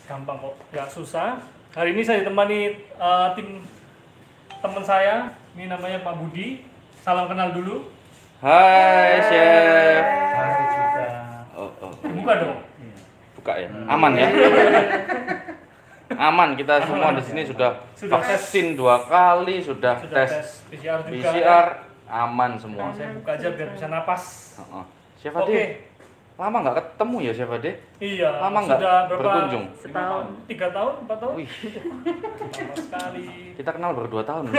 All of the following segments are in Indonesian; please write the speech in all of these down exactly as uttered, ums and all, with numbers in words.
gampang kok, nggak susah. Hari ini saya ditemani uh, tim teman saya, ini namanya Pak Budi. Salam kenal dulu. Hai Chef. Hai juga. Oh, oh. Buka dong. Buka ya. Aman ya. Aman, kita semua di sini sudah, Sudah vaksin dua kali, sudah, Sudah tes, tes P C R P juga. C R, aman semua. Nah, saya buka aja biar bisa napas. Oh, oh. Chef Oke. Ade, lama nggak ketemu ya Chef Ade? Iya. Lama nggak sudah berapa? berkunjung? Setahun. Tiga tahun, empat tahun? Wih, Lama sekali. kita kenal baru dua tahun.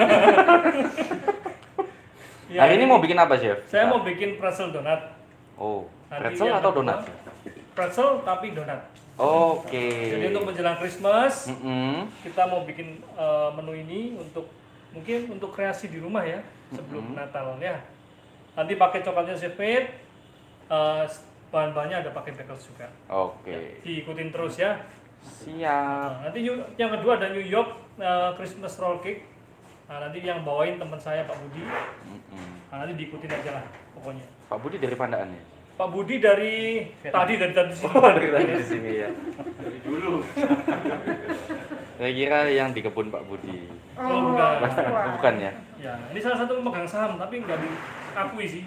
Ya, Hari ini mau bikin apa Chef? Saya mau bikin pretzel donat. Oh, Nanti pretzel yang atau kedua, donat? Pretzel tapi donat. Oke. Jadi untuk menjelang Christmas, Mm-mm. kita mau bikin uh, menu ini untuk mungkin untuk kreasi di rumah ya sebelum Mm-hmm. Natal ya. Nanti pakai coklatnya Chef Made, uh, bahan-bahannya ada pakai bagels juga. Oke. Diikutin terus ya. Siap. Nah, nanti yu- yang kedua ada New York uh, Christmas roll cake. Nah, nanti yang bawain teman saya Pak Budi. Mm-mm. Nah, nanti diikutin aja lah pokoknya. Pak Budi dari Pandaan ya? Pak Budi dari tadi dari tadi sini. Oh, dari tadi di sini ya. Dari dulu. Saya kira yang di kebun Pak Budi. Oh, bukan. Bukan ya? Ya, ini salah satu pemegang saham tapi nggak diakui sih.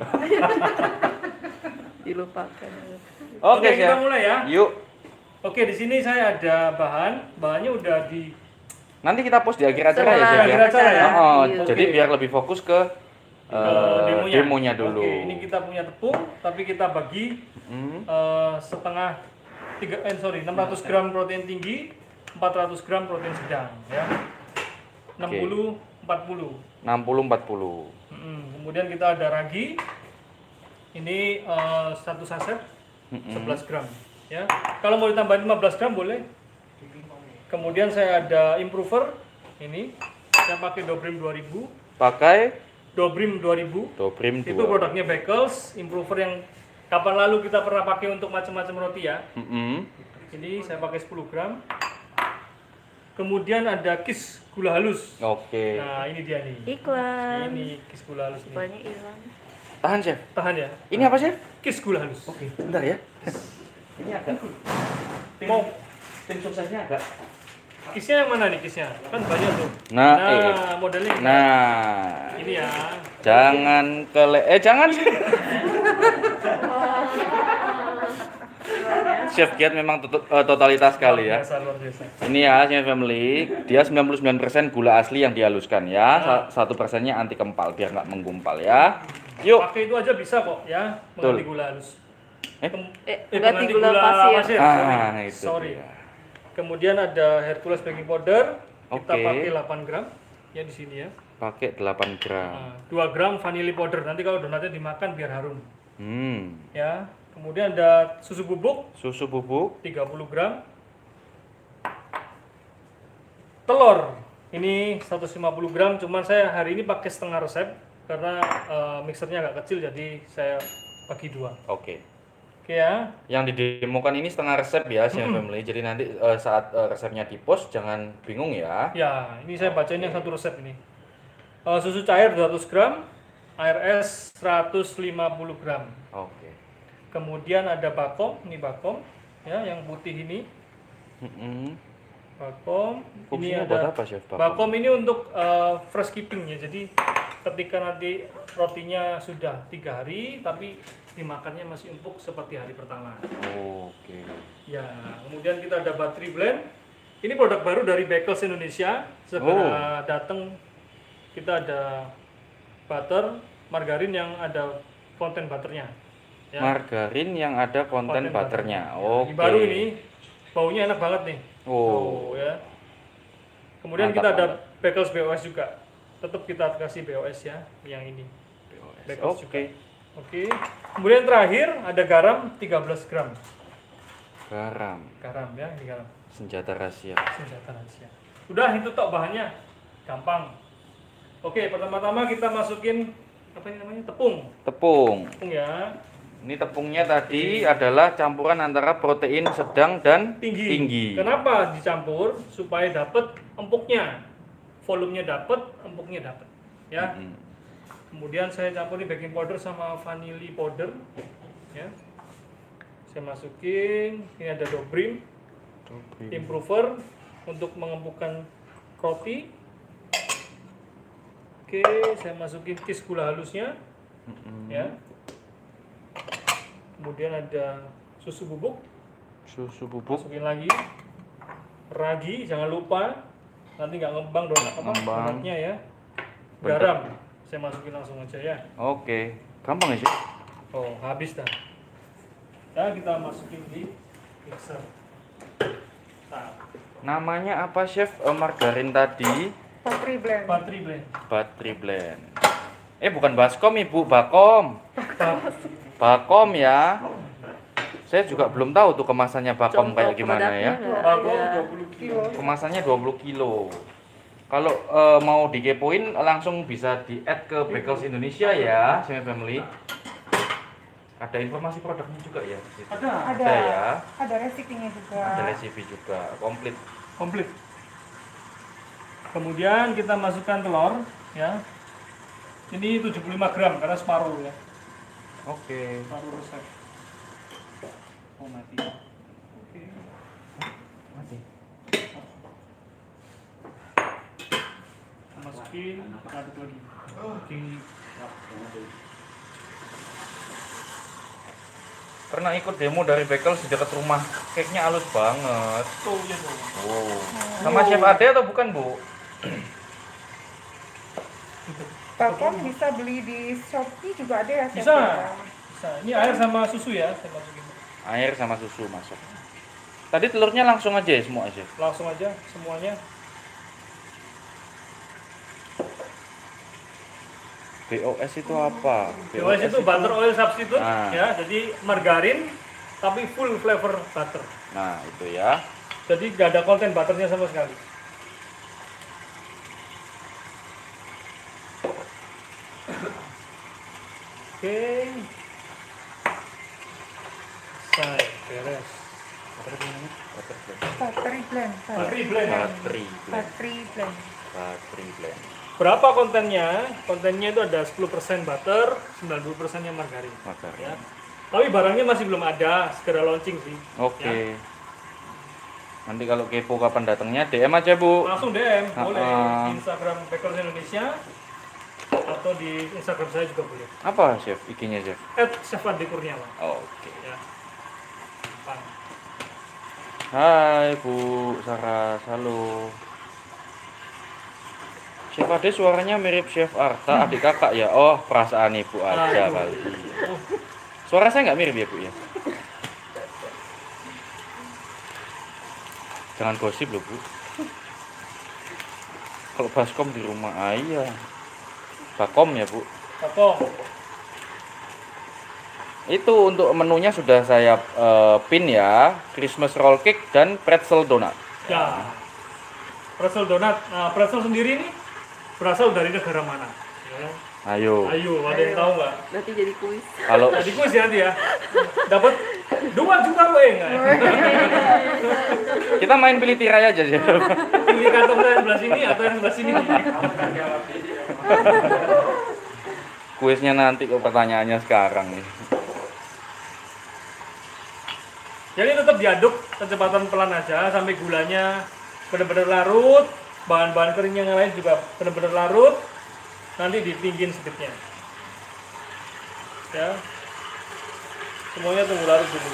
Dilupakan. Oke, Oke, kita Chef. mulai ya. Yuk. Oke, di sini saya ada bahan, bahannya udah di Nanti kita post di akhir acara ya, Setelah Chef ya? akhir acara ya. Oh, Iya. jadi Oke. biar lebih fokus ke ke eh, demonya. demonya dulu. Oke, ini kita punya tepung, tapi kita bagi Hmm. eh, setengah tiga eh sorry enam ratus gram protein tinggi, empat ratus gram protein sedang ya. enam puluh empat puluh. enam puluh empat puluh. Mm, kemudian kita ada ragi. Ini eh, satu saset Mm-mm. sebelas gram ya. Kalau mau ditambahin lima belas gram boleh. Kemudian saya ada improver ini. Saya pakai Dobrim dua ribu. Pakai Dobrim dua ribu. Dobrim Itu dua. produknya Bagels, improver yang kapan lalu kita pernah pakai untuk macam-macam roti ya. Mm-mm. Ini saya pakai sepuluh gram. Kemudian ada kis gula halus. Oke. Nah, ini dia nih. Iklan. Ini kis gula halus ini. Banyak hilang. Tahan, Chef. Tahan ya. Ini apa, Chef? Kis gula halus. Oke, bentar ya. Ini agak tim, Mau tim suksesnya agak. kisnya yang mana nih kisnya? Kan banyak tuh. Nah, Nah, eh. modelnya ini. Nah, Ini ya. jangan kele eh jangan. Chef Giat memang tot- eh, totalitas sekali ya. Luar biasa, luar biasa. Ini ya, Chef Family, dia sembilan puluh sembilan persen gula asli yang dihaluskan ya. Sa- Satu persennya anti kempal biar nggak menggumpal ya. Yuk. Pakai itu aja bisa kok ya, mengganti Betul. gula halus. Eh? Kem- Eh, eh, ganti pengganti gula pasir. sorry. Ah, itu sorry. dia. Kemudian ada Hercules baking powder, kita Oke. pakai delapan gram ya di sini ya. Pakai delapan gram. Nah, dua gram vanili powder. Nanti kalau donatnya dimakan biar harum Hmm. ya. Kemudian ada susu bubuk Susu bubuk. tiga puluh gram. Telur ini seratus lima puluh gram, cuman saya hari ini pakai setengah resep karena eh, mixernya agak kecil jadi saya bagi dua. Oke. Oke ya. Yang didemokan ini setengah resep ya, Chef Family. Jadi nanti eh, saat eh, resepnya di post jangan bingung ya. Ya, ini saya bacain yang satu resep ini. Eh, susu cair dua ratus gram, air es seratus lima puluh gram. Oke. Kemudian ada bakom, ini bakom ya yang putih ini. Mm-mm. Bakom, ini Fungsinya ada buat apa, Chef? Bakom? bakom ini untuk eh, fresh keeping ya. Jadi ketika nanti rotinya sudah tiga hari tapi dimakannya masih empuk seperti hari pertama. Oke. Ya, kemudian kita ada battery blend. Ini produk baru dari Bagels Indonesia. Segera datang kita ada butter, margarin yang ada konten butternya. Ya, Margarin yang ada konten, butternya. Ya, Oke. ini baru ini, baunya enak banget nih. Oh. Tuh, ya. Kemudian Mantap, kita ada mantap. Bagels B O S juga. Tetap kita kasih B O S ya, yang ini. Bagels Oke. juga. Oke. Kemudian terakhir ada garam tiga belas gram. Garam. Garam ya, ini garam. Senjata rahasia. Senjata rahasia. Udah itu tok bahannya. Gampang. Oke, pertama-tama kita masukin apa ini namanya? Tepung. Tepung. Tepung ya. Ini tepungnya tadi adalah campuran antara protein sedang dan Tinggi. tinggi. Kenapa dicampur? Supaya dapat empuknya. Volumenya dapat, empuknya dapat. Ya. Mm-mm. Kemudian saya campurin baking powder sama vanili powder. Ya. Saya masukin, ini ada Dobrim. improver untuk mengempukkan roti. Oke, saya masukin kis gula halusnya, Mm-mm. ya. Kemudian ada susu bubuk, Susu bubuk. masukin lagi. Ragi, jangan lupa, nanti nggak ngembang dong apa Ngembang. donatnya ya. Bentar. Garam, saya masukin langsung aja ya. Oke, gampang ya sih. Oh, habis dah. Ya, kita masukin di mixer. Nah, Namanya apa chef? Eh, margarin tadi. Patri blend. Patri blend. Battery blend. Eh bukan baskom ibu, bakom. Tap. Bakom ya. Saya juga belum tahu tuh kemasannya bakom Contoh kayak gimana ya. produknya nggak Bakom ada. dua puluh kilo. Kemasannya dua puluh kilo. Kalau eh, mau dikepoin langsung bisa di add ke Bakers Indonesia ya, Semi Family. Ada informasi produknya juga ya di situ. Ada. Ada. Ada ya. Ada resipinya juga. Ada resipi juga, komplit. Komplit. Kemudian kita masukkan telur ya. Ini tujuh puluh lima gram karena separuh ya. Oke. Separuh resep. Oh, mati. Oke. Mati. Masukin, aduk lagi. Oke. Pernah ikut demo dari Bakers di dekat rumah. Cake-nya halus banget. Tuh, ya tuh. Wow. Sama Chef Ade atau bukan, Bu? Bakom bisa beli di Shopee juga ada ya. Chef? Bisa. Bisa. Ini air sama susu ya, saya masukin. Air sama susu masuk. Tadi telurnya langsung aja ya semua aja. Langsung aja semuanya. B O S itu apa? B O S itu butter oil substitute Nah. ya, jadi margarin tapi full flavor butter. Nah, itu ya. Jadi nggak ada konten butternya sama sekali. Oke. Selesai, beres. Patri blend. Patri blend. Battery blend. Patri blend. Battery blend. Berapa kontennya? Kontennya itu ada sepuluh persen butter, sembilan puluh persen yang margarin. Margarin. Ya. Tapi barangnya masih belum ada, segera launching sih. Oke. Ya. Nanti kalau kepo kapan datangnya D M aja, Bu. Langsung D M, boleh Ah. di Instagram Bakers Indonesia atau di Instagram saya juga boleh. Apa, Chef? I G-nya, Chef? at Chef Andi Kurniawan. Oke. Ya. Gampang. Hai, Bu Saras. Halo. Chef Ade suaranya mirip Chef Arta, adik kakak ya? Oh, perasaan Ibu aja Aduh. kali. Oh, Suara saya nggak mirip ya, Bu ya? Jangan gosip loh, Bu. Kalau baskom di rumah ayah. Bakom ya, Bu. Potong. Itu untuk menunya sudah saya eh, pin ya. Christmas roll cake dan pretzel donat. Ya. Pretzel donat. Nah, pretzel sendiri ini berasal dari negara mana? Ya. Ayo. Ayo, ada yang tahu nggak? Nanti jadi kuis. Kalau Jadi kuis ya nanti ya. Dapat dua juta loh ya. kita main pilih tirai aja sih. Pilih kantong yang sebelah sini atau yang sebelah sini. Kuisnya nanti kok pertanyaannya sekarang nih. Jadi tetap diaduk kecepatan pelan aja sampai gulanya benar-benar larut, bahan-bahan kering yang lain juga benar-benar larut. Nanti ditinggin sedikitnya. Ya. Semuanya tunggu larut dulu.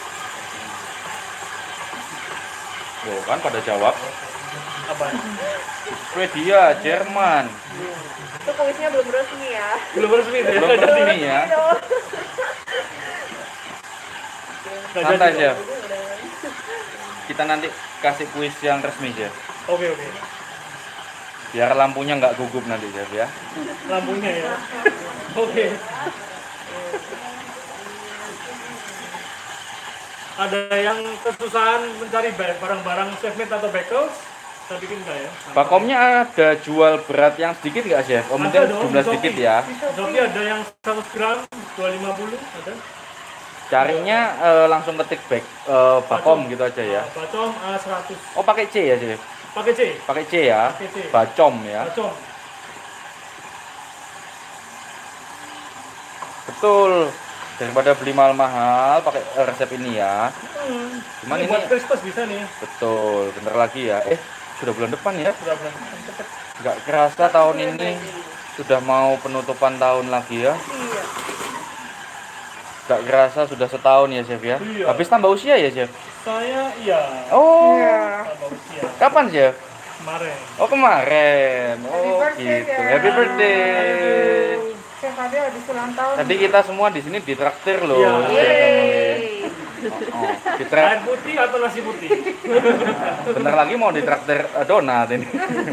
Tuh kan pada jawab. Apa? Swedia, Jerman. Itu kuisnya belum resmi ya. Belum resmi ya? Belum resmi ya. Nggak Santai jadi. ya. Kita nanti kasih kuis yang resmi ya. Oke oke. Biar lampunya nggak gugup nanti Chef ya. Lampunya ya. Oke. Ada yang kesusahan mencari barang-barang chefmade atau bakers? Saya bikin enggak ya? Bakomnya ada jual berat yang sedikit nggak Chef? Oh, Ada mungkin dong, jumlah di sedikit Shopee. ya. Shopee ada yang seratus gram, dua ratus lima puluh ada. Carinya eh, langsung ketik bak eh, bakom gitu aja ya. Ah, Bacom A seratus. Oh pakai C ya Chef? Pakai C. Pakai C ya. Pakai C. Bacom ya. Bacom. Betul. Daripada beli mahal-mahal pakai eh, resep ini ya. Hmm. Cuman ini, ini buat Christmas bisa nih. betul, bentar lagi ya. Eh, sudah bulan depan ya. Sudah bulan cepet. Nggak kerasa tahun ini sudah mau penutupan tahun lagi ya. Iya. Nggak kerasa sudah setahun ya Chef ya. Iya. Habis tambah usia ya Chef. Saya iya. Oh, Iya. Tambah usia. kapan Chef? Kemarin. Oh kemarin. Happy Oh birthday, gitu. Chef. Happy birthday. Chef Ade habis ulang tahun. Tadi kita semua di sini ditraktir loh. Iya. Chef Family. Yeay. Oh, oh. Ditra- Air putih atau nasi putih? bentar lagi mau ditraktir eh, donat ini.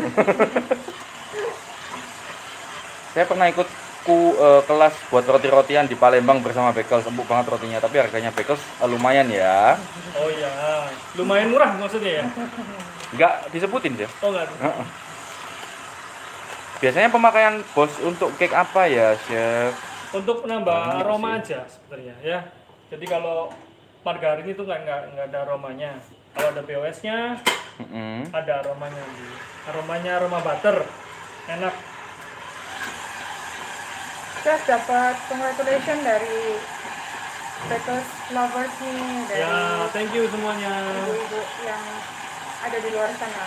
Saya pernah ikut ku eh, kelas buat roti-rotian di Palembang bersama Bekels, empuk banget rotinya, tapi harganya Bekels eh, lumayan ya. Oh iya. Lumayan murah maksudnya ya? Enggak disebutin ya. Oh enggak. Heeh. Biasanya pemakaian bos untuk cake apa ya, Chef? Untuk menambah Banyak aroma sih. aja sebenarnya ya. Jadi kalau margarin itu nggak nggak nggak ada aromanya. Kalau ada B O S-nya Mm-mm. ada aromanya. Aromanya aroma butter. Enak. Chef dapat congratulations dari Bakers Lovers nih, dari Ya, thank you semuanya. ibu-ibu yang ada di luar sana.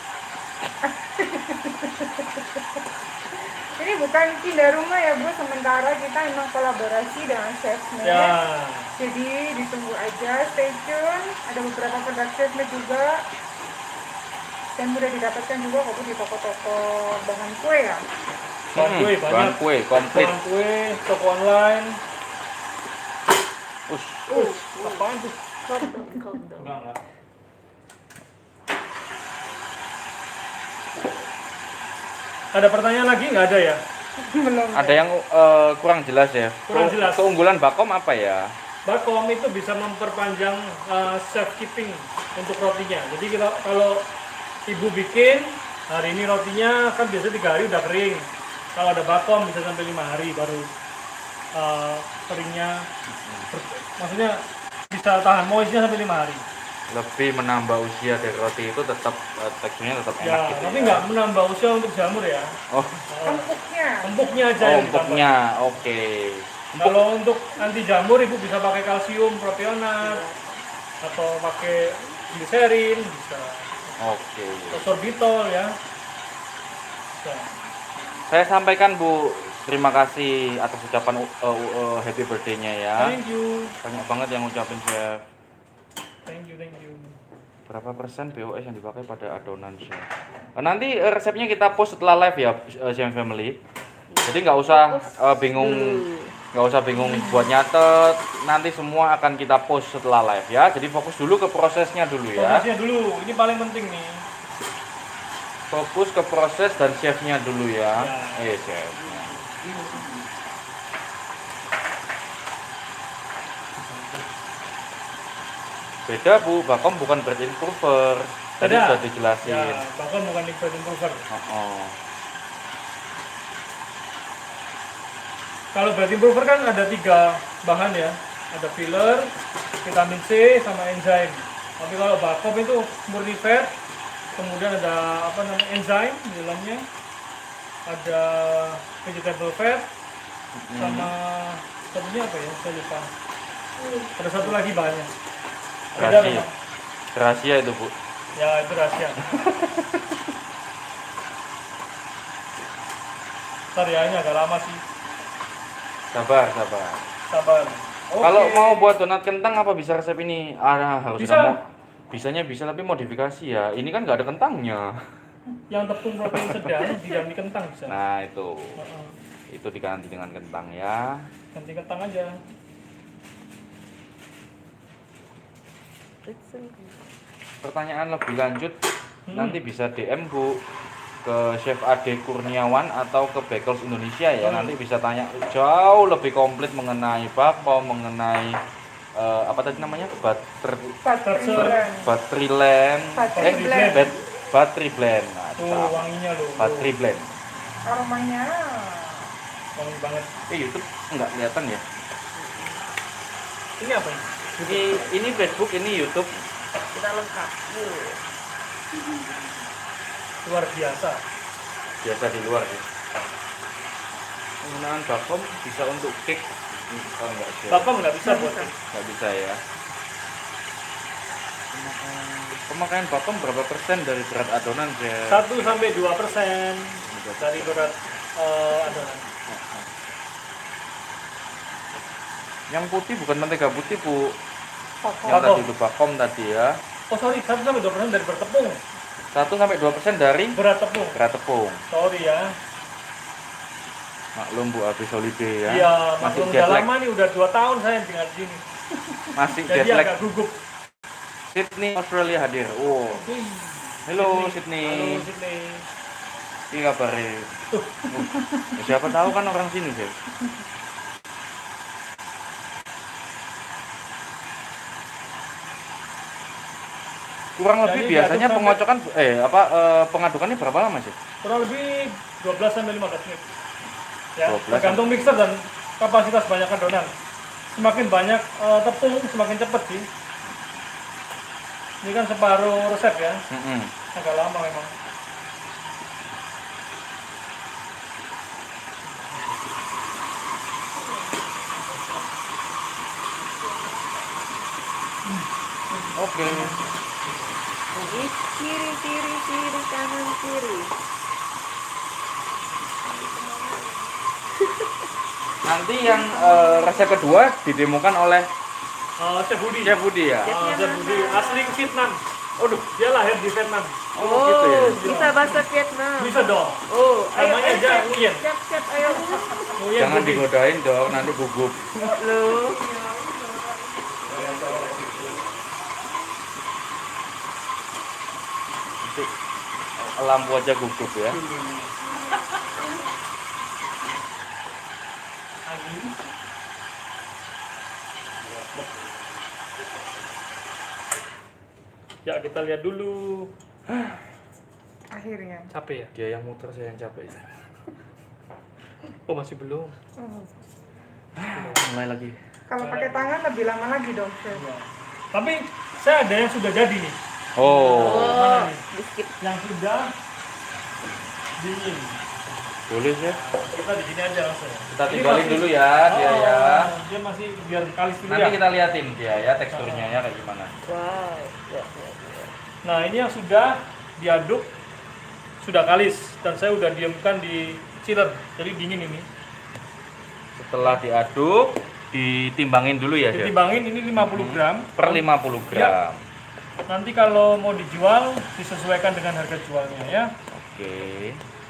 Ini bukan pindah rumah ya Bu, sementara kita memang kolaborasi dengan Chef Made. Ya. Jadi ditunggu aja, stay tune. Ada beberapa produk Chef Made juga. Dan mudah didapatkan juga kok Bu di toko-toko bahan kue ya. Bahan kue Hmm, banyak. bahan kue komplit. Bahan kue, toko online. Ush. Uh, apaan tuh? Countdown, countdown. Enggak, enggak. Ada pertanyaan lagi nggak ada ya? Belum. Ada yang eh, kurang jelas ya? Kurang Ke- jelas. Keunggulan Bakom apa ya? Bakom itu bisa memperpanjang uh, safe keeping untuk rotinya. Jadi kita kalau ibu bikin hari ini rotinya kan biasa tiga hari udah kering. Kalau ada bakom bisa sampai lima hari baru uh, keringnya. ber- maksudnya bisa tahan moistnya sampai lima hari. Lebih menambah usia dari roti itu tetap eh, teksturnya tetap enak Ya, gitu tapi ya. nggak menambah usia untuk jamur ya. Oh, Uh, Empuknya. empuknya aja oh yang ditambah. empuknya. Oke. Kalau untuk anti jamur ibu bisa pakai kalsium propionat atau pakai gliserin bisa. Oke. Atau sorbitol ya. Bisa. Saya sampaikan Bu, terima kasih atas ucapan uh, uh, happy birthday-nya ya. Thank you. Banyak banget yang ngucapin Chef. Thank you, thank you. Berapa persen B O S yang dipakai pada adonan Chef? Eh, Nanti eh, resepnya kita post setelah live ya, eh, Chef Family. Jadi nggak usah eh, bingung, nggak usah bingung buat nyatet. Nanti semua akan kita post setelah live ya. Jadi fokus dulu ke prosesnya dulu ya. Prosesnya dulu, ini paling penting nih. Fokus ke proses dan chefnya dulu ya. Ya. Eh chef. Beda Bu, Bakom bukan bread improver. Tadi Beda. sudah dijelasin. Ya, bahkan bukan liquid improver. Oh, oh. Kalau bread improver kan ada tiga bahan ya, ada filler, vitamin C, sama enzim. Tapi kalau bakom itu murni fat, kemudian ada apa namanya enzim di dalamnya, ada vegetable fat, sama satunya apa ya? Saya lupa. Ada satu lagi bahannya. Beda Rahasia. memang. Rahasia itu Bu. Ya itu rahasia. Ntar ya, ini agak lama sih. Sabar, sabar. Sabar. Kalau Oke. mau buat donat kentang apa bisa resep ini? Ah, harus Bisa. ada mo- Bisanya bisa tapi modifikasi ya. Ini kan nggak ada kentangnya. Yang tepung protein sedang diganti kentang bisa. Nah, itu. Heeh. Itu diganti dengan kentang ya. Ganti kentang aja. Pertanyaan lebih lanjut Hmm. nanti bisa D M Bu ke Chef Ade Kurniawan atau ke Bakels Indonesia ya. Hmm. Nanti bisa tanya jauh lebih komplit mengenai bakom, mengenai eh, apa tadi namanya? Butter Battery Terser. blend. battery land. Battery Eh, blend. bat- battery blend. Nah, Tuh salah. wanginya loh. Battery blend. Aromanya. Wangi banget. Eh, YouTube enggak kelihatan ya? Ini apa ini? Ini ini Facebook, ini YouTube. Kita lengkap. Luar biasa. Biasa di luar ya. Penggunaan bakom bisa untuk cake Oh, enggak chef. Bapak nggak bisa Nggak buat bisa. ini. Nggak bisa ya. Pemakaian, pemakaian bapem berapa persen dari berat adonan, chef? satu sampai dua persen dari berat eh, adonan. Yang putih bukan mentega putih, Bu. Pokok. Yang Bapem. tadi itu bapem tadi ya. Oh sorry, satu sampai dua persen dari berat tepung. satu sampai dua persen dari Berat tepung. berat tepung. Sorry ya. Maklum Bu, habis holiday ya. Iya, Masih maklum jet udah lag. lama nih, udah dua tahun saya tinggal di sini. Masih Jadi jet lag. agak gugup. Sydney, Australia hadir. Oh. Halo Sydney. Halo Sydney. Ini kabarnya. Uh, siapa tahu kan orang sini, Chef. Kurang lebih Jadi biasanya diaduk pengocokan eh apa eh, pengadukannya berapa lama sih? Kurang lebih dua belas sampai lima belas menit. Ya, dua belas tergantung mixer dan kapasitas banyak adonan. Semakin banyak eh, tepung, semakin cepat sih. Ini kan separuh resep ya, Mm-mm. agak lama memang. Oke. Lagi kiri kiri kiri kanan kiri. Nanti yang eh, resep kedua didemokan oleh Eh, Chef Budi. Chef Budi ya. Eh, Chef Budi asli Vietnam. Waduh, dia lahir di Vietnam. Oh, gitu ya. Bisa bahasa Vietnam. Bisa dong. Oh, ayo, Namanya ayo, aja siap, Nguyen. siap, siap, ayo. Nguyen Jangan Budi. digodain dong, nanti gugup. Loh. Nanti lampu aja gugup ya. Ya, kita lihat dulu. Akhirnya. Capek ya? Dia yang muter, saya yang capek. Oh, masih belum. Oh. Mulai lagi. Kalau pakai tangan lebih lama lagi dong, Chef. Tapi saya ada yang sudah jadi nih. Oh, Oh, biskuit. Yang sudah dingin. boleh Chef. Kita di sini aja langsung. Kita Ini tinggalin masih- dulu ya dia Oh, ya. Dia masih biar kalis dulu Nanti ya. kita liatin dia ya teksturnya ya kayak gimana. Wow. Ya, ya, ya. Nah, ini yang sudah diaduk sudah kalis dan saya udah diamkan di chiller. Jadi dingin ini. Setelah diaduk, ditimbangin dulu ya Chef. Ditimbangin ini lima puluh gram. Per lima puluh gram. Nanti kalau mau dijual disesuaikan dengan harga jualnya ya. Oke.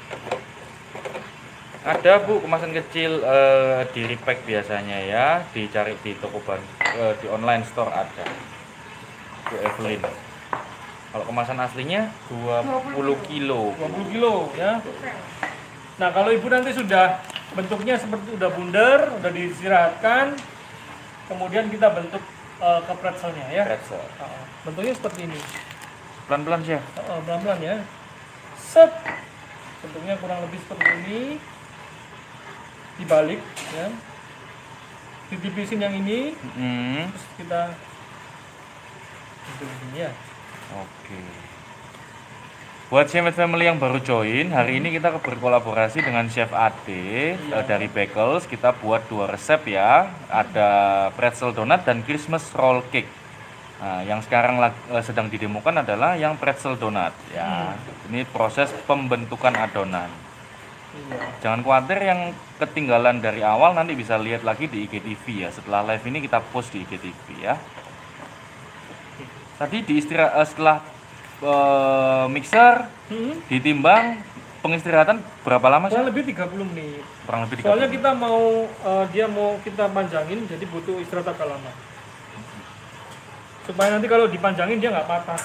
Ada Bu kemasan kecil eh, di repack biasanya ya, dicari di toko ban eh, di online store ada. Bu Evelyn. Kalau kemasan aslinya dua puluh kilo. dua puluh kilo ya. Nah, kalau ibu nanti sudah bentuknya seperti udah bundar, udah diistirahatkan, kemudian kita bentuk eh, ke pretzelnya ya. Pretzel. Uh, bentuknya seperti ini. Pelan-pelan Chef. Uh, pelan-pelan ya. Set. Bentuknya kurang lebih seperti ini. Dibalik ya. Ditipisin yang ini, Hmm. terus kita bentuk ini ya. Oke. Buat Chef Family yang baru join, hari ini kita berkolaborasi dengan Chef Ade eh, dari Bagels. Kita buat dua resep ya. Ada pretzel donat dan Christmas roll cake. Nah, yang sekarang lag- eh, sedang didemokan adalah yang pretzel donat ya. Ini proses pembentukan adonan. Iya. Jangan khawatir yang ketinggalan dari awal, nanti bisa lihat lagi di I G T V ya. Setelah live ini kita post di I G T V ya. Tadi diistirahat setelah eh, mixer Hmm. ditimbang, pengistirahatan berapa lama sih? Kurang lebih tiga puluh menit. Kurang lebih tiga Soalnya puluh. kita mau eh, dia mau kita panjangin, jadi butuh istirahat agak lama. Supaya nanti kalau dipanjangin dia nggak patah.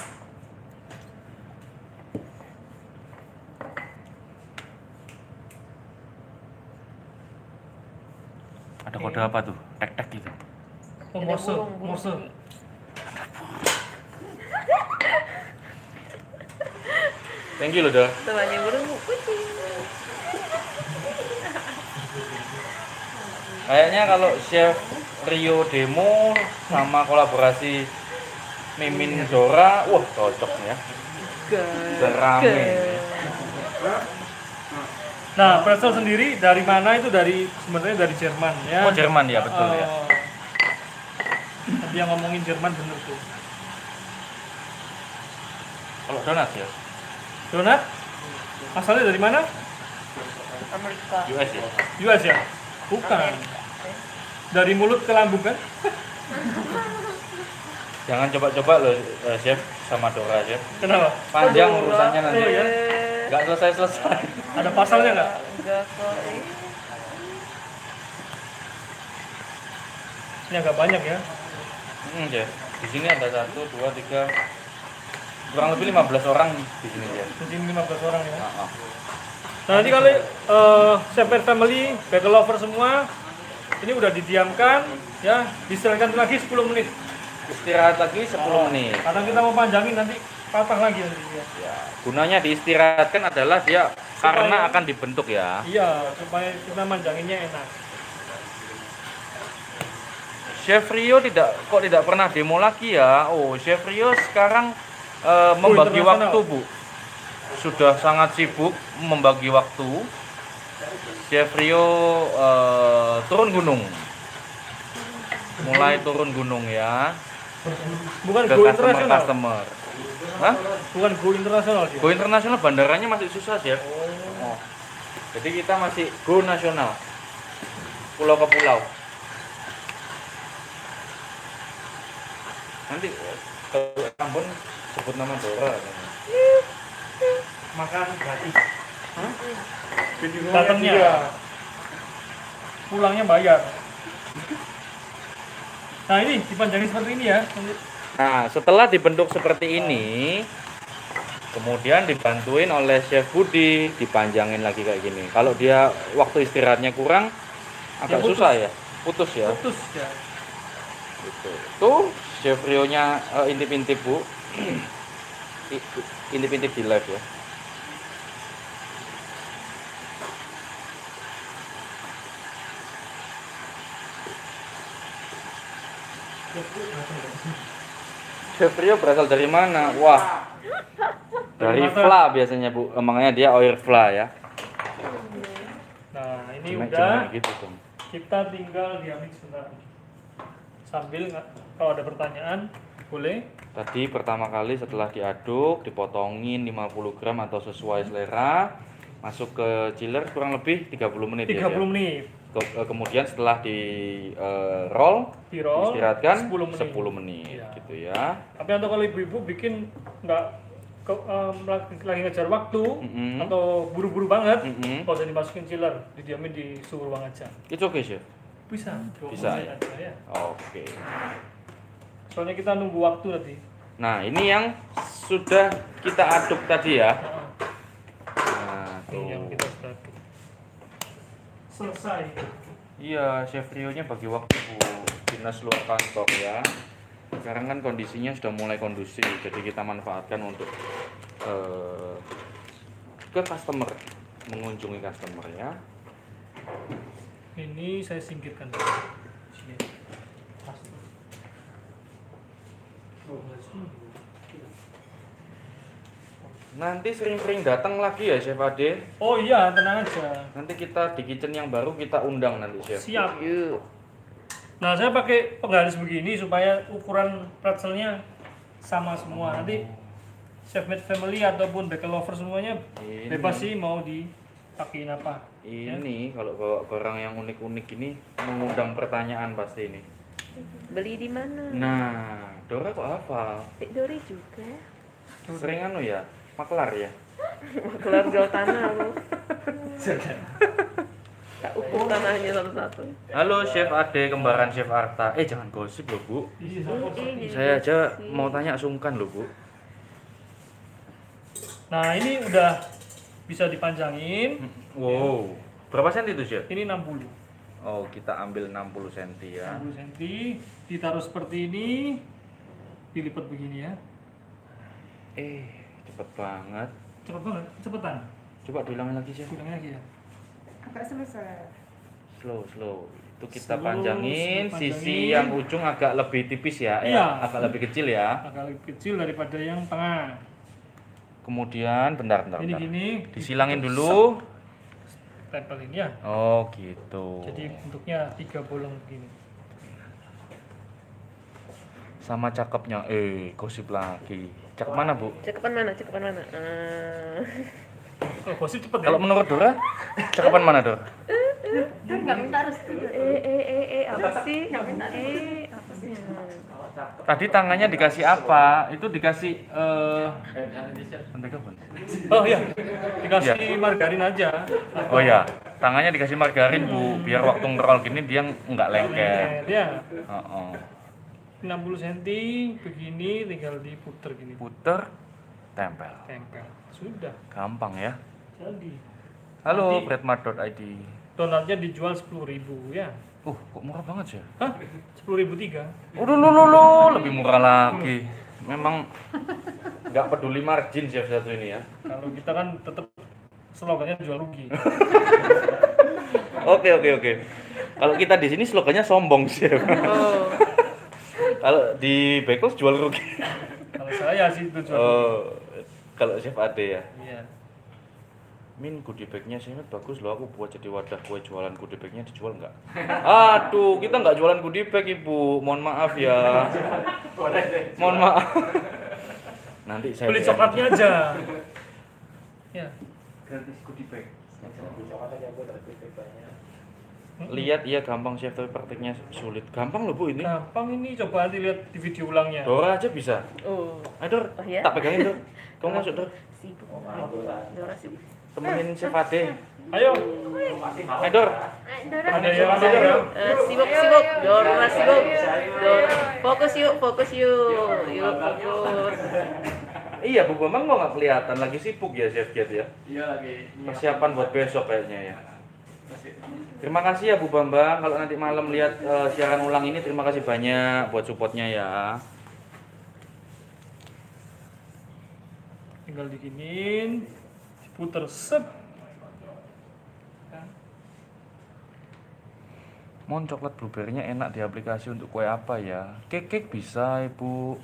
Ada kode apa tuh? Tek-tek gitu. Oh, Ada Morse, burung, burung. Morse. Thank you loh, Dor. Temannya burung kucing. Kayaknya kalau Chef Rio demo sama kolaborasi Mimin Dora, wah cocok ya. Serame. Nah, pretzel sendiri dari mana itu dari sebenarnya dari Jerman ya. Oh, Jerman ya, betul ya. Eh, Tadi yang ngomongin Jerman bener tuh. Kalau donat ya, Donat asalnya dari mana? Amerika. U S ya. U S ya? Bukan. Dari mulut ke lambung kan? Jangan coba-coba loh, eh, chef sama Dora chef. Kenapa? Panjang urusannya nanti. Oh, ya? Nggak selesai-selesai. Ada pasalnya nggak? Enggak kok. eh. Ini agak banyak ya. Hmm, chef. Di sini ada satu, dua, tiga, kurang lebih lima belas orang di sini ya. Di sini lima belas orang ya. Nah, oh. Nah, nanti kali uh, Chef and Family, bagel lover semua, ini udah didiamkan ya, diistirahatkan lagi sepuluh menit. Istirahat lagi sepuluh menit. Karena kita mau panjangin nanti patah lagi nanti ya. Ya, gunanya diistirahatkan adalah dia karena akan dibentuk ya. Iya, supaya kita manjanginnya enak. Chef Rio tidak kok tidak pernah demo lagi ya. Oh, Chef Rio sekarang eh, membagi internasional. waktu, Bu. Sudah sangat sibuk membagi waktu. Chef Rio eh, turun gunung. Mulai turun gunung ya. Bukan Ke go customer internasional. customer. Hah? Bukan go internasional dia. Go internasional bandaranya masih susah, Chef. Oh. Jadi kita masih go nasional. Pulau ke pulau. Nanti kalau Ambon sebut nama Dora. Makan gratis. Datangnya. Pulangnya bayar. Nah, ini dipanjangin seperti ini ya. Nah, setelah dibentuk seperti ini, kemudian dibantuin oleh Chef Budi, dipanjangin lagi kayak gini. Kalau dia waktu istirahatnya kurang, agak putus. susah ya, putus ya. Putus ya. Gitu. Tuh, Chef Rio-nya eh, intip-intip, Bu. I- Intip-intip di live ya. Chef Rio berasal dari mana? Wah, dari Dari Fla biasanya, Bu. Emangnya dia oil Fla ya. Nah, ini Cuma- udah. cuma gitu dong. Kita tinggal diambil sebentar. Sambil nggak- kalau ada pertanyaan boleh. Tadi pertama kali setelah diaduk, dipotongin lima puluh gram atau sesuai selera, masuk ke chiller kurang lebih tiga puluh menit tiga puluh ya. menit. Ke- eh, kemudian setelah di eh, roll, Di roll istirahatkan sepuluh menit. sepuluh menit Iya. gitu ya. Tapi untuk kalau ibu-ibu bikin nggak ke- em, lagi, lagi ngejar waktu Mm-mm. atau buru-buru banget, Mm-mm. kalau usah dimasukin chiller, didiamin di suhu ruang aja. Itu oke, Chef. Bisa. dua puluh Bisa, menit ya? aja, ya. Oke. Soalnya kita nunggu waktu tadi. Nah, ini yang sudah kita aduk tadi ya. Nah, Nah, ini yang tuh. kita sudah aduk. Selesai. Iya, Chef Rio-nya bagi waktu, Bu. Dinas luar kantor ya. Sekarang kan kondisinya sudah mulai kondusif, jadi kita manfaatkan untuk eh, ke customer, mengunjungi customer ya. Ini saya singkirkan. Sini. Nanti sering-sering datang lagi ya, Chef Ade. Oh iya, tenang aja. Nanti kita di kitchen yang baru kita undang nanti, Chef. Siap. Yuk. Nah, saya pakai penggaris begini supaya ukuran pretzelnya sama semua. Nanti Chef Made Family ataupun Bagel Lover semuanya Ini. bebas sih mau dipakein apa. Ya. Ini kalau bawa barang yang unik-unik ini mengundang pertanyaan pasti ini. Beli di mana? Nah, Dora kok hafal? Pik Dori juga. Sering anu ya, maklar ya. Keluar jual tanah lo. Tak ukur tanahnya satu-satu. Halo Chef Ade, kembaran Chef Arta. Eh jangan gosip loh, Bu. Iya, sama seperti ini. Ini. Saya aja mau tanya sungkan loh, Bu. Nah, ini udah bisa dipanjangin. Wow. Berapa senti itu, Chef? Ini enam puluh. Oh, kita ambil enam puluh senti ya. enam puluh senti, ditaruh seperti ini, dilipat begini ya. Eh, cepet banget. Cepet banget, cepetan. Coba diulangin lagi, Chef. Ulangin lagi ya. Agak selesai. Slow, slow. Itu kita Slow, panjangin, slow sisi panjangin. yang ujung agak lebih tipis ya. Eh, Iya. agak lebih kecil ya. Agak lebih kecil daripada yang tengah. Kemudian bentar bentar. Ini bentar. gini. Disilangin dulu. tempelin ya. Oh gitu. Jadi bentuknya tiga bolong begini. Sama cakepnya, eh gosip lagi. Cakep mana bu? Cakepan mana? Cakepan mana? Ah. Kalau gosip cepet Kalau ya. menurut Dora, cakepan mana Dor? Nggak minta restu. Eh eh eh eh apa sih? Eh apa sih? Tadi tangannya dikasih apa? Itu dikasih eh mentega bukan? Oh iya, dikasih margarin aja. Oh ya, tangannya dikasih margarin bu, biar waktu ngerol gini dia nggak lengket. Ya, Oh, oh. enam puluh sentimeter begini tinggal diputer gini. Puter, tempel. Tempel. Sudah. Gampang ya. Jadi. Halo, Nanti- breadmart dot i d. Donatnya dijual sepuluh ribu ya. Uh, kok murah banget sih? Hah? sepuluh ribu tiga. Udah lu lu lu lebih murah lagi. Memang nggak peduli margin chef satu ini ya. Kalau kita kan tetap slogannya jual rugi. Oke oke oke. Kalau kita di sini slogannya sombong chef. Oh. Kalau di Bekos jual rugi. Kalau saya sih itu jual rugi. Oh, kalau chef Ade ya. Iya. Min goodie bagnya sih bagus loh, aku buat jadi wadah kue jualan goodie bagnya dijual nggak? Aduh, kita nggak jualan goodie bag ibu, mohon maaf ya. Mohon maaf. Nanti saya Beli coklatnya aja. Ya. gratis goodie bag. Lihat iya gampang chef tapi praktiknya sulit. Gampang loh bu ini. Gampang ini, coba nanti lihat di video ulangnya. Dora aja bisa. Oh. Ayo Dor, Oh, ya? tak pegangin Dor. Kamu masuk Dor, Sibuk. Dora sibuk. temenin chef Ade. Ayo. Ayo Dor. Ada yang ada ya. Eh, sibuk sibuk. Dora sibuk. Dora. Fokus yuk, fokus yuk. Yuk fokus. Iya Bu Bambang kok nggak kelihatan lagi sibuk ya chef Giat ya. Iya lagi. Persiapan buat besok kayaknya ya. Terima kasih ya Bu Bambang kalau nanti malam lihat eh, siaran ulang ini, terima kasih banyak buat supportnya ya. Tinggal diginin, diputer set. Mon coklat blueberry-nya enak di aplikasi untuk kue apa ya? Cake-cake bisa Ibu.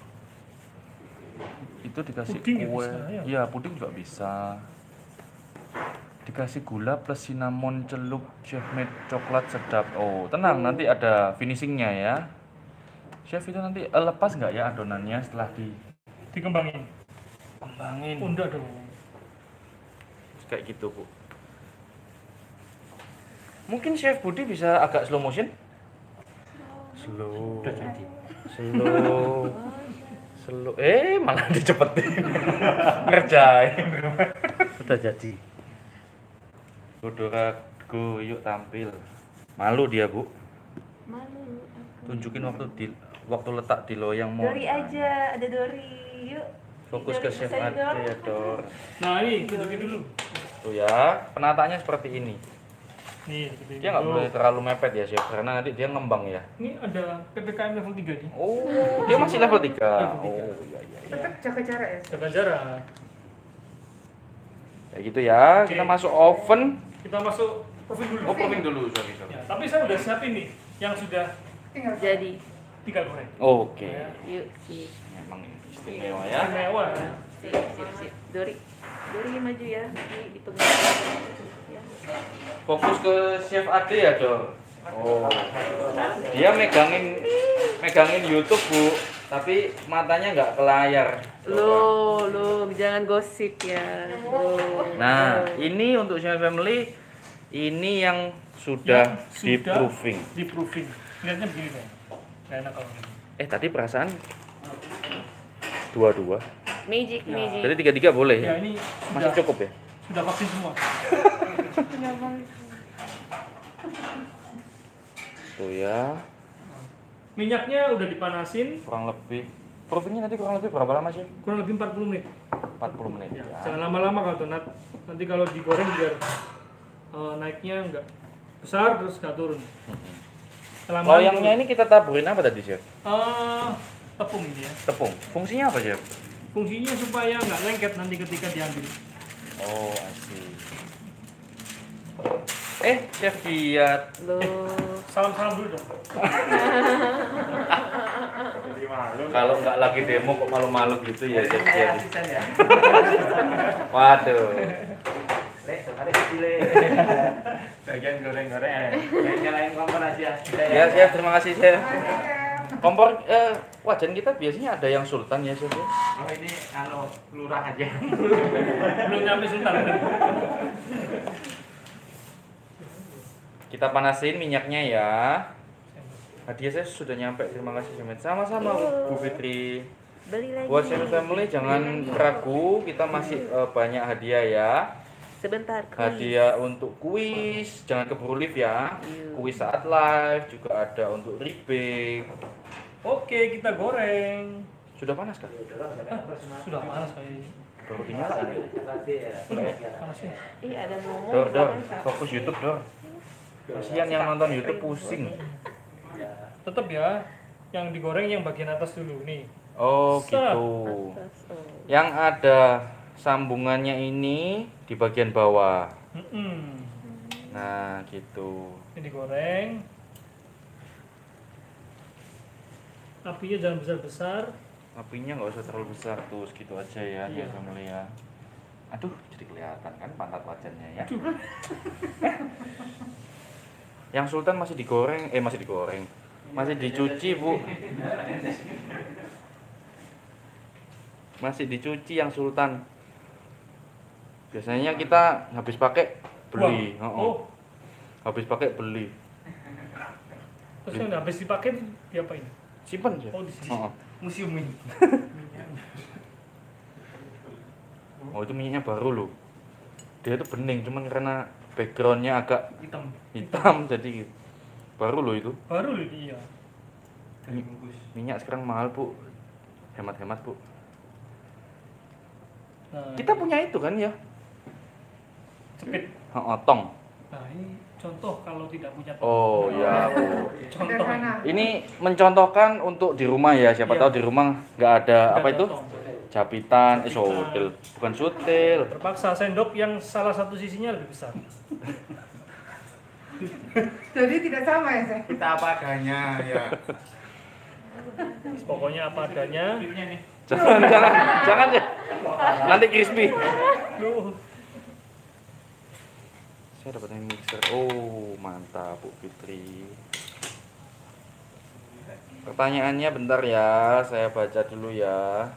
Itu dikasih Puding ya kue. bisa, ya? Iya, puding juga bisa. Dikasih gula plus cinnamon celup chef made coklat sedap. Oh, tenang nanti ada finishingnya ya. Chef itu nanti eh, lepas nggak ya adonannya setelah Dikembangin. dikembangin? Oh, enggak dong. Kayak gitu Bu. Mungkin Chef Budi bisa agak slow motion. Slow. Slow. Slow. Eh malah dicepetin. Ngerjain. Sudah jadi. Dora, go yuk tampil. Malu dia Bu. Malu. Tunjukin waktu di waktu letak di loyang mau. Dori aja, ada Dori. Yuk. Fokus ke Dori, Chef bisa, Ade Dor. ya Dor. Nah, ini tunjukin dulu. Tuh ya, penataannya seperti ini. Nih, gitu. Dia nggak boleh terlalu mepet ya Chef, karena nanti dia ngembang ya. Ini ada P P K M level tiga nih. Oh, dia masih level tiga. Level tiga. Oh, iya iya. Tetap jaga jarak ya. Jaga jarak. Kayak gitu ya. Oke. Kita masuk oven. Kita masuk profil dulu. Oh, proving dulu, sorry, sorry. Ya, tapi saya udah siapin nih yang sudah Tinggal. Jadi, tinggal goreng. Oke. yuk sip. Memang istimewa ya. Istimewa ya. Sip, sip, sip. Dori. Dori maju ya. Di, di pengaruh. Ya. Fokus ke Chef Ade ya, Dor. Oh. Dia megangin megangin YouTube, Bu. Tapi matanya nggak ke layar. Lo, lo jangan gosip ya. Lo. Nah, ini untuk Chef Family ini yang sudah Yang di sudah proofing. Di proofing. Lihatnya begini deh. Nggak enak kalau ini. Eh, tadi perasaan dua-dua. Magic, magic. Jadi tiga-tiga boleh Ya ya? ini Masih sudah, cukup ya? sudah vaksin semua. Tuh ya, Minyaknya udah dipanasin kurang lebih. Proofingnya nanti kurang lebih berapa lama sih? kurang lebih empat puluh menit. empat puluh menit Ya, ya. jangan lama-lama kalau donat. Nanti kalau digoreng biar eh, naiknya enggak besar terus nggak turun. Kelamaan Loyangnya ini kita taburin apa tadi, Chef? eh, tepung ini ya. Tepung. Fungsinya apa, Chef? Fungsinya supaya nggak lengket nanti ketika diambil. Oh, asik. Eh, Chef Giat. Lo. Salam-salam dulu dong. Kalau nggak lagi demo kok malu-malu gitu ya, Chef Giat. Asisten ya. Waduh. Lek, ada kecil. Bagian goreng-goreng. Yang nyalain kompor aja. Ya, chef, terima kasih, chef. Makasih, Chef. Kompor eh, wajan kita biasanya ada yang sultan ya, chef. Oh ini anu lurah aja. Belum nyampe sultan. Kita panasin minyaknya ya. Hadiah saya sudah nyampe, terima kasih Semet. Sama-sama Bu Fitri. Beli lagi. Buat Semet Family jangan ragu, kita masih eh, banyak hadiah ya. Sebentar. kuis. Hadiah untuk kuis, jangan keburu live ya. Iya. Kuis saat live juga ada untuk rebake. Oke, kita goreng. Sudah panas kan? Sudah panas kayaknya. Baru dinyalain. Panas ya. Ih, ada ngomong. Dor, Dor, fokus YouTube, Dor. Kasihan yang nonton YouTube pusing. Tetap ya, yang digoreng yang bagian atas dulu nih. Oh, Set. gitu. Atas, oh. Yang ada sambungannya ini di bagian bawah. Mm-mm. Nah, gitu. Ini digoreng. Apinya jangan besar-besar. Apinya nggak usah terlalu besar tuh, segitu aja ya, Iya. ya family ya. Aduh, jadi kelihatan kan pantat wajannya ya. Yang sultan masih digoreng, eh masih digoreng. Masih dicuci, Bu. Masih dicuci yang sultan. Biasanya kita habis pakai beli. Wah. Oh, Oh, habis pakai beli. terus yang habis dipakai diapain? Simpen aja. Oh, di sini. Oh, Museum ini. oh, itu minyaknya baru loh. Dia itu bening, cuman karena backgroundnya agak Hitam. hitam jadi baru loh itu. Baru loh iya. Mi- minyak sekarang mahal, Bu. Hemat-hemat, Bu. Nah, Kita punya itu kan ya. cepit. Oh, tong. Nah, ini contoh kalau tidak punya tong. Oh ya, Bu. Contoh. Sederhana. Ini mencontohkan untuk di rumah ya. Siapa Iya. tahu di rumah nggak ada Nggak apa ada itu? tong. Japitan, eh Japitan. sutil. Bukan sutil. Terpaksa sendok yang salah satu sisinya lebih besar. Jadi tidak sama ya, Chef? Kita apa adanya ya. Pokoknya apa adanya. Jangan, jangan, jangan ya. Nanti crispy. Duh. Saya dapat yang mixer. Oh, mantap Bu Fitri. Pertanyaannya bentar ya, saya baca dulu ya.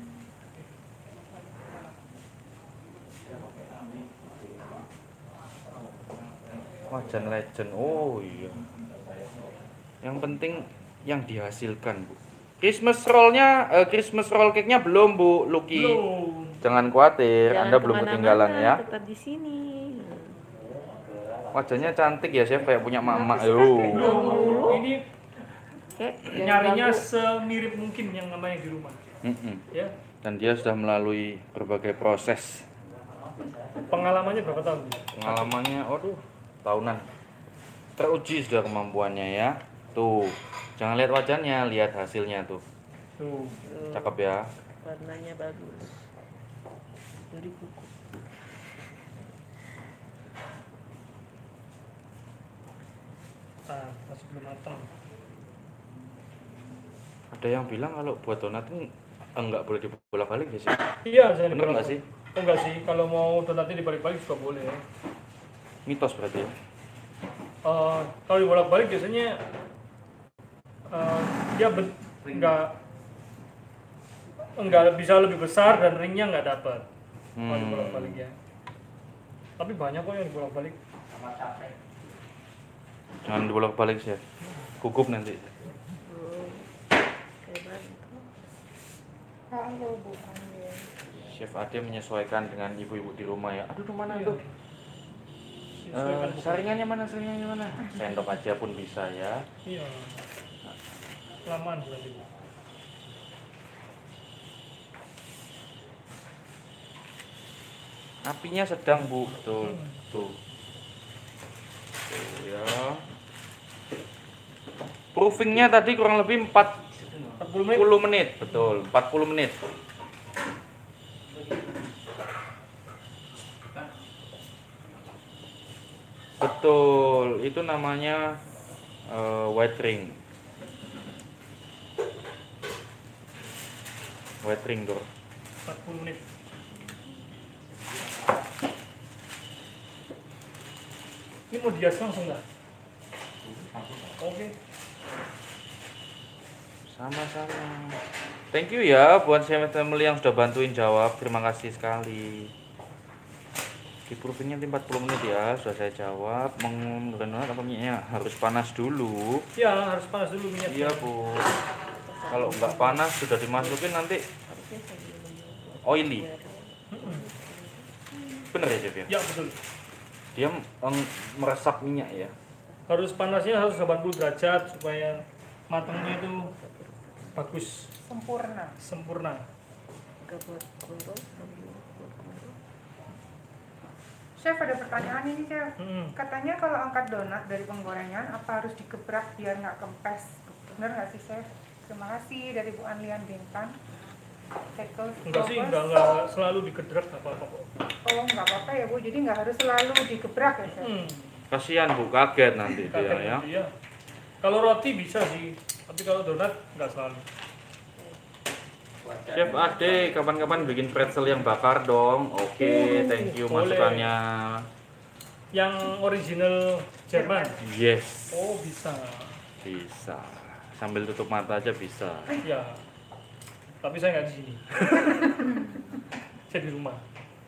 Wajan legend. Oh iya. Yang penting yang dihasilkan, Bu. Christmas roll-nya, eh, Christmas roll cake-nya belum, Bu Lucky. Belum. Jangan khawatir, Jangan Anda belum kemana-mana, ketinggalan ya. Tetap di sini. Wajahnya cantik ya, Chef, kayak punya mama. Yo. Belum. Ini Oke, nyarinya semirip mungkin yang namanya di rumah. Mm-mm. Ya. Dan dia sudah melalui berbagai proses. Pengalamannya berapa tahun? Pengalamannya, aduh, tahunan. Teruji sudah kemampuannya ya. Tuh, jangan lihat wajahnya, lihat hasilnya tuh. Tuh. Cakep ya. warnanya bagus. Dari kuku. Nah, masih belum matang. Ada yang bilang kalau buat donat ini enggak boleh dibolak-balik ya sih? Iya, saya Bener nggak sih? Oh, enggak sih, kalau mau donatnya dibalik-balik juga boleh. Mitos berarti ya? Eh, kalau dibolak-balik biasanya eh, dia ben- enggak enggak bisa lebih besar dan ringnya enggak dapat kalau Hmm. dibolak-balik ya. Tapi banyak kok yang dibolak-balik. Jangan dibolak-balik sih. Gugup nanti. Oh, kayak bantu. Halo, Bu Ande. Chef Ade menyesuaikan dengan ibu-ibu di rumah ya. Aduh, tuh mana Iya. tuh? Eh, saringannya mana? Saringannya mana? Sendok aja pun bisa ya. Iya. Lamaan berarti. Apinya sedang, Bu. Tuh, tuh. Tuh ya. Proofingnya tadi kurang lebih empat empat puluh menit. puluh menit, betul, empat puluh menit. Betul, itu namanya eh, white ring. White ring, Dor. empat puluh menit. Ini mau dihias langsung nggak? Oke. Sama-sama. Thank you ya buat Chef Family yang sudah bantuin jawab. Terima kasih sekali. Di proofingnya empat puluh menit ya, sudah saya jawab. Menggunakan apa minyaknya harus panas dulu. Ya, harus panas dulu minyaknya. Iya bu. Kalau nggak panas sudah dimasukin nanti oily. Bener ya Chef ya? Ya, betul. Dia meng- meresap minyak ya. Harus panasnya harus delapan puluh derajat supaya matangnya itu bagus, Sempurna. sempurna. Chef, ada pertanyaan ini, Chef. Mm-mm. Katanya kalau angkat donat dari penggorengan, apa harus digebrak biar nggak kempes? Bener nggak sih, Chef? Terima kasih dari Bu Anlian Bintan. Tackle Enggak sih, Flowers. enggak, enggak selalu digedrak apa-apa kok. Oh, nggak apa-apa ya, Bu. Jadi nggak harus selalu digebrak ya, Chef? Hmm, Kasihan bu, kaget nanti dia kaget ya. gitu ya. Kalau roti bisa sih, tapi kalau donat enggak selalu. Chef Ade, kapan-kapan bikin pretzel yang bakar dong. Oke, thank you boleh. masukannya. Yang original Jerman. Yes, Oh, bisa. bisa. Sambil tutup mata aja bisa. Ya. Tapi saya nggak di sini. Saya di rumah.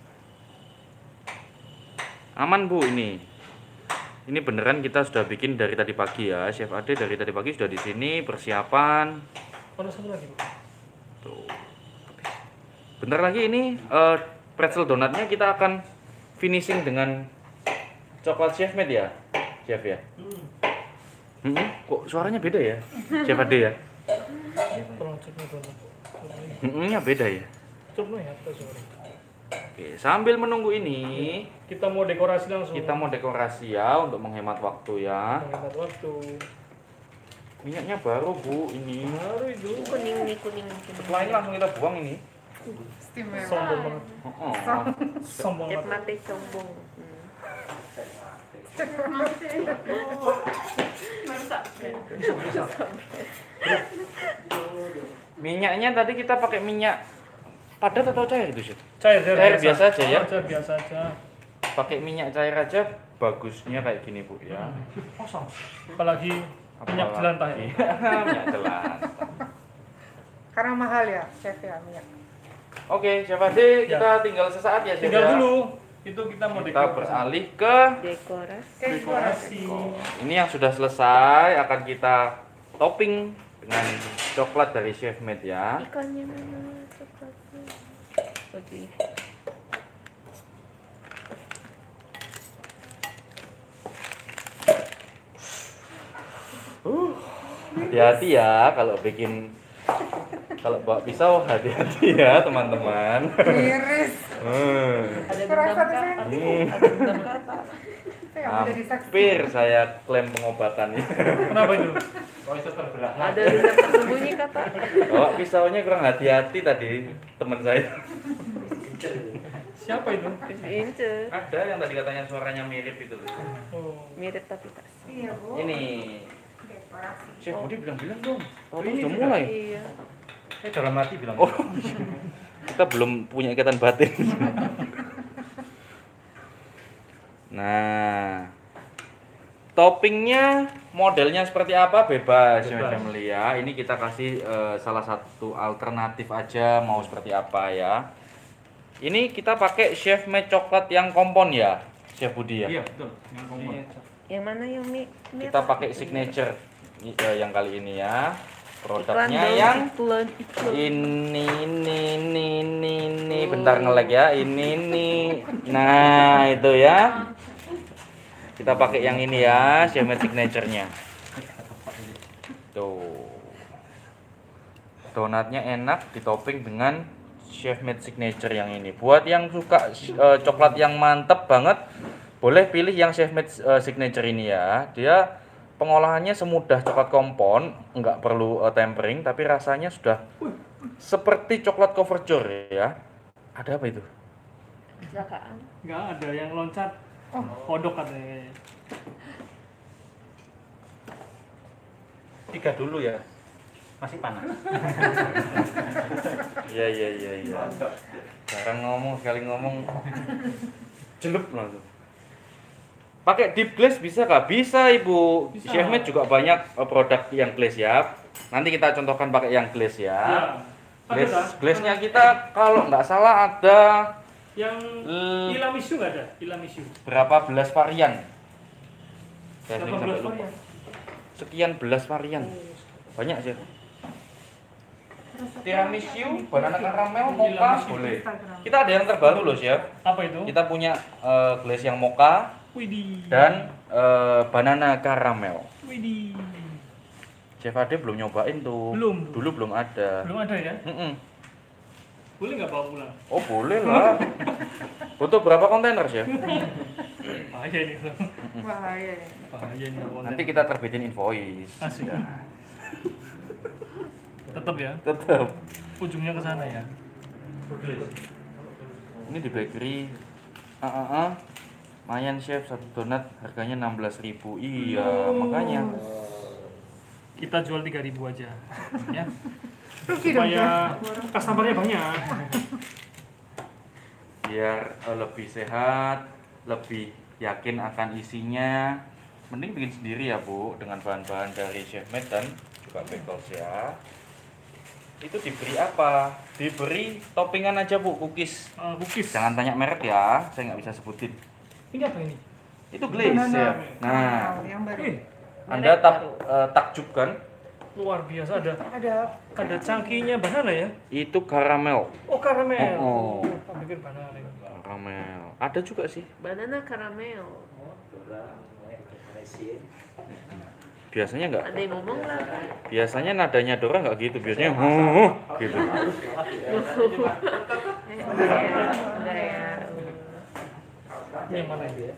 Aman bu ini. Ini beneran kita sudah bikin dari tadi pagi ya. Chef Ade dari tadi pagi sudah di sini persiapan. Mana satu lagi, Pak? Tuh. Bentar lagi ini eh, pretzel donatnya kita akan finishing dengan coklat chef made ya, chef ya. Hmm. Hmm, kok suaranya beda ya, Chef Ade ya? Tolong cek nih, tolong. Hmm, ya beda ya. Coba ya, kita sorry. Oke, sambil menunggu ini Kita mau dekorasi langsung. kita mau dekorasi ya untuk menghemat waktu ya. menghemat waktu. Minyaknya baru bu ini. Baru itu. Kuning nih, kuning kuning. Setelah ini langsung kita buang ini. Istimewa. Sombong banget. Oh, oh. Sombong Cep banget. mate sombong. Hmm. Minyaknya tadi kita pakai minyak padat atau cair itu sih? Cair, cair, Cair biasa aja ya? Oh, cair biasa aja. Pakai minyak cair aja bagusnya kayak gini bu ya. Kosong. Apalagi minyak Apalagi- jelantah ya. minyak jelantah. Karena mahal ya, Chef ya, minyak. Oke, Chef Ade, Ya. kita tinggal sesaat ya, Chef Tinggal ya. dulu. Itu kita mau Kita dekorasi. beralih ke Dekorasi. Dekorasi. ini yang sudah selesai akan kita topping dengan coklat dari Chef Made ya. Ikannya mana? Coklatnya. Oke. Hati-hati ya kalau bikin kalau bawa pisau hati-hati ya teman-teman. Miris. Hmm. Ada Kurang dendam satu kata. senti. Hmm. Ada dendam kata. Saya nggak bisa disaksikan. Hampir saya klaim pengobatannya. Kenapa itu? Kok itu terbelah? Ada dendam tersembunyi kata. Bawa pisaunya kurang hati-hati tadi teman saya. Siapa itu? Ince. Ada yang tadi katanya suaranya mirip itu. Oh. Mirip tapi tak. Iya, Bu. Ini Dekorasi. Chef Budi bilang-bilang dong. Tahu sudah mulai. Iya. Saya dalam hati bilang. Oh, kita belum punya ikatan batin. Nah, toppingnya modelnya seperti apa bebas, Chef Bebas. Family ya. Ini kita kasih eh, salah satu alternatif aja mau seperti apa ya. Ini kita pakai Chef Made coklat yang kompon ya, Chef Budi ya. Iya, betul. Yang kompon. Yang mana yang mi? mi Kita apa? pakai signature eh, yang kali ini ya. Iklan Produknya dong, yang iklan, iklan. ini ini ini ini ini bentar nge-lag ya ini ini nah itu ya kita pakai yang ini ya Chef Made signature-nya tuh donatnya enak ditopping dengan Chef Made signature yang ini buat yang suka eh, coklat yang mantep banget boleh pilih yang Chef Made eh, signature ini ya dia pengolahannya semudah coklat kompon, nggak perlu uh, tempering, tapi rasanya sudah seperti coklat couverture ya. Ada apa itu? Kecelakaan. Enggak ada yang loncat. Oh, kodok katanya. Tiga dulu ya. Masih panas. Iya iya iya iya. Sekarang ngomong sekali ngomong, celup langsung. Pakai deep glaze bisa nggak? Bisa Ibu. Bisa. Chefmate juga banyak uh, produk yang glaze ya. Nanti kita contohkan pakai yang glaze ya. Ya. Ada Glaze, tak? glaze-nya kita kalau nggak salah ada Yang Hmm. ilamisu nggak ada? Ilamisu. berapa belas varian? Saya sering delapan belas sampai lupa. varian. Sekian belas varian. Banyak sih. Tiramisu, banana caramel, mocha boleh. Kita ada yang terbaru loh, Chef. Apa itu? Kita punya uh, glaze yang mocha Widih. dan uh, banana caramel. Widih. Chef Ade belum nyobain tuh. Belum. Dulu belum ada. Belum ada ya? Mm-mm. Boleh nggak bawa pulang? Oh boleh lah. Butuh berapa kontainer, Chef? Bahaya ini. Bahaya ya. Bahaya ini. Nanti kita terbitin invoice. Asik. Tetap ya. Tetap. Ujungnya ke sana ya. Ini di bakery. Ah ah ah. Mayan Chef, satu donat harganya enam belas ribu. Iya, makanya. Kita jual tiga ribu aja. Ya. Rugi dong, Supaya customernya banyak. Biar uh, lebih sehat, lebih yakin akan isinya. Mending bikin sendiri ya Bu, dengan bahan-bahan dari Chefmate dan juga Bagels ya. Itu diberi apa? Diberi toppingan aja Bu, cookies. Uh, cookies. Jangan tanya merek ya, saya nggak bisa sebutin. Ini apa ini? Itu glaze Banana. ya. Nah, Wow, yang baru. Eh, Anda tak eh, takjub kan? luar biasa ada. Ada Ada cangkihnya banana ya? Itu karamel. Oh karamel. Oh, oh. Aku pikir banana. ini. Karamel. Ada juga sih. Banana caramel. Biasanya nggak. Ada yang ngomong lah. Biasanya nadanya Dora nggak gitu. Biasanya huh, gitu. Eh, enggak ya, enggak ya. Ini yang mana ini?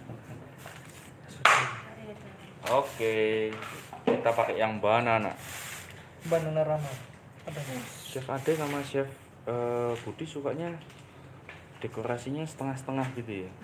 Oke. Kita pakai yang banana. Banana rama. Apa ini? Chef Ade sama Chef eh, Budi sukanya dekorasinya setengah-setengah gitu ya.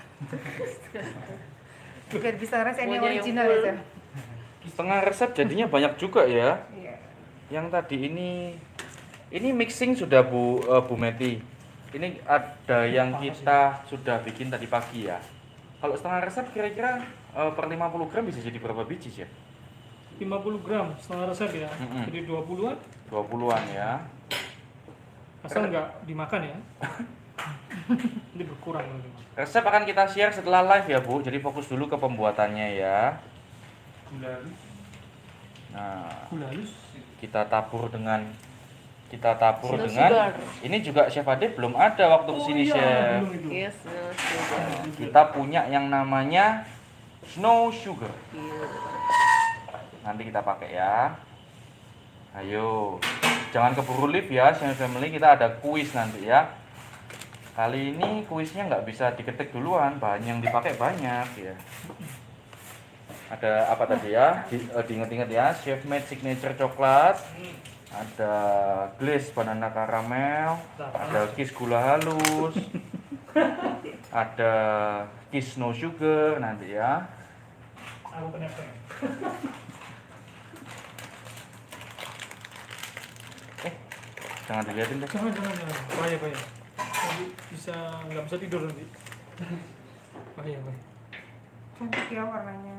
biar bisa rasanya Maunya yang original full. ya. Setengah resep jadinya banyak juga ya. Iya. Yang tadi ini ini mixing sudah Bu eh, Bu Meti. Ini ada yang kita sudah bikin tadi pagi ya. Kalau setengah resep kira-kira eh, per lima puluh gram bisa jadi berapa biji sih? lima puluh gram setengah resep ya. Mm-mm. Jadi dua puluhan. dua puluhan ya. Asal nggak dimakan ya. Ini berkurang kalau dimakan. Resep akan kita share setelah live ya Bu. Jadi fokus dulu ke pembuatannya ya. Gula halus. Nah, Gula halus. kita tabur dengan kita tabur Snow dengan sugar. ini juga Chef Ade belum ada waktu kesini Chef. belum itu. Yes, no sugar. Kita punya yang namanya snow sugar. Iya. Nanti kita pakai ya. Ayo, jangan keburu live ya, Chef Family. Kita ada kuis nanti ya. Kali ini kuisnya nggak bisa diketik duluan, bahan yang dipakai banyak ya. Ada apa tadi ya? Di, eh, diinget-inget ya, Chefmate Signature Coklat. Ada glaze banana caramel, ada kiss gula halus, ada kiss no sugar nanti ya. Aku penepeng. Jangan dilihatin deh. Jangan jangan jangan. Bahaya bahaya. Nanti bisa nggak bisa tidur nanti. Bahaya bahaya. Cantik ya warnanya.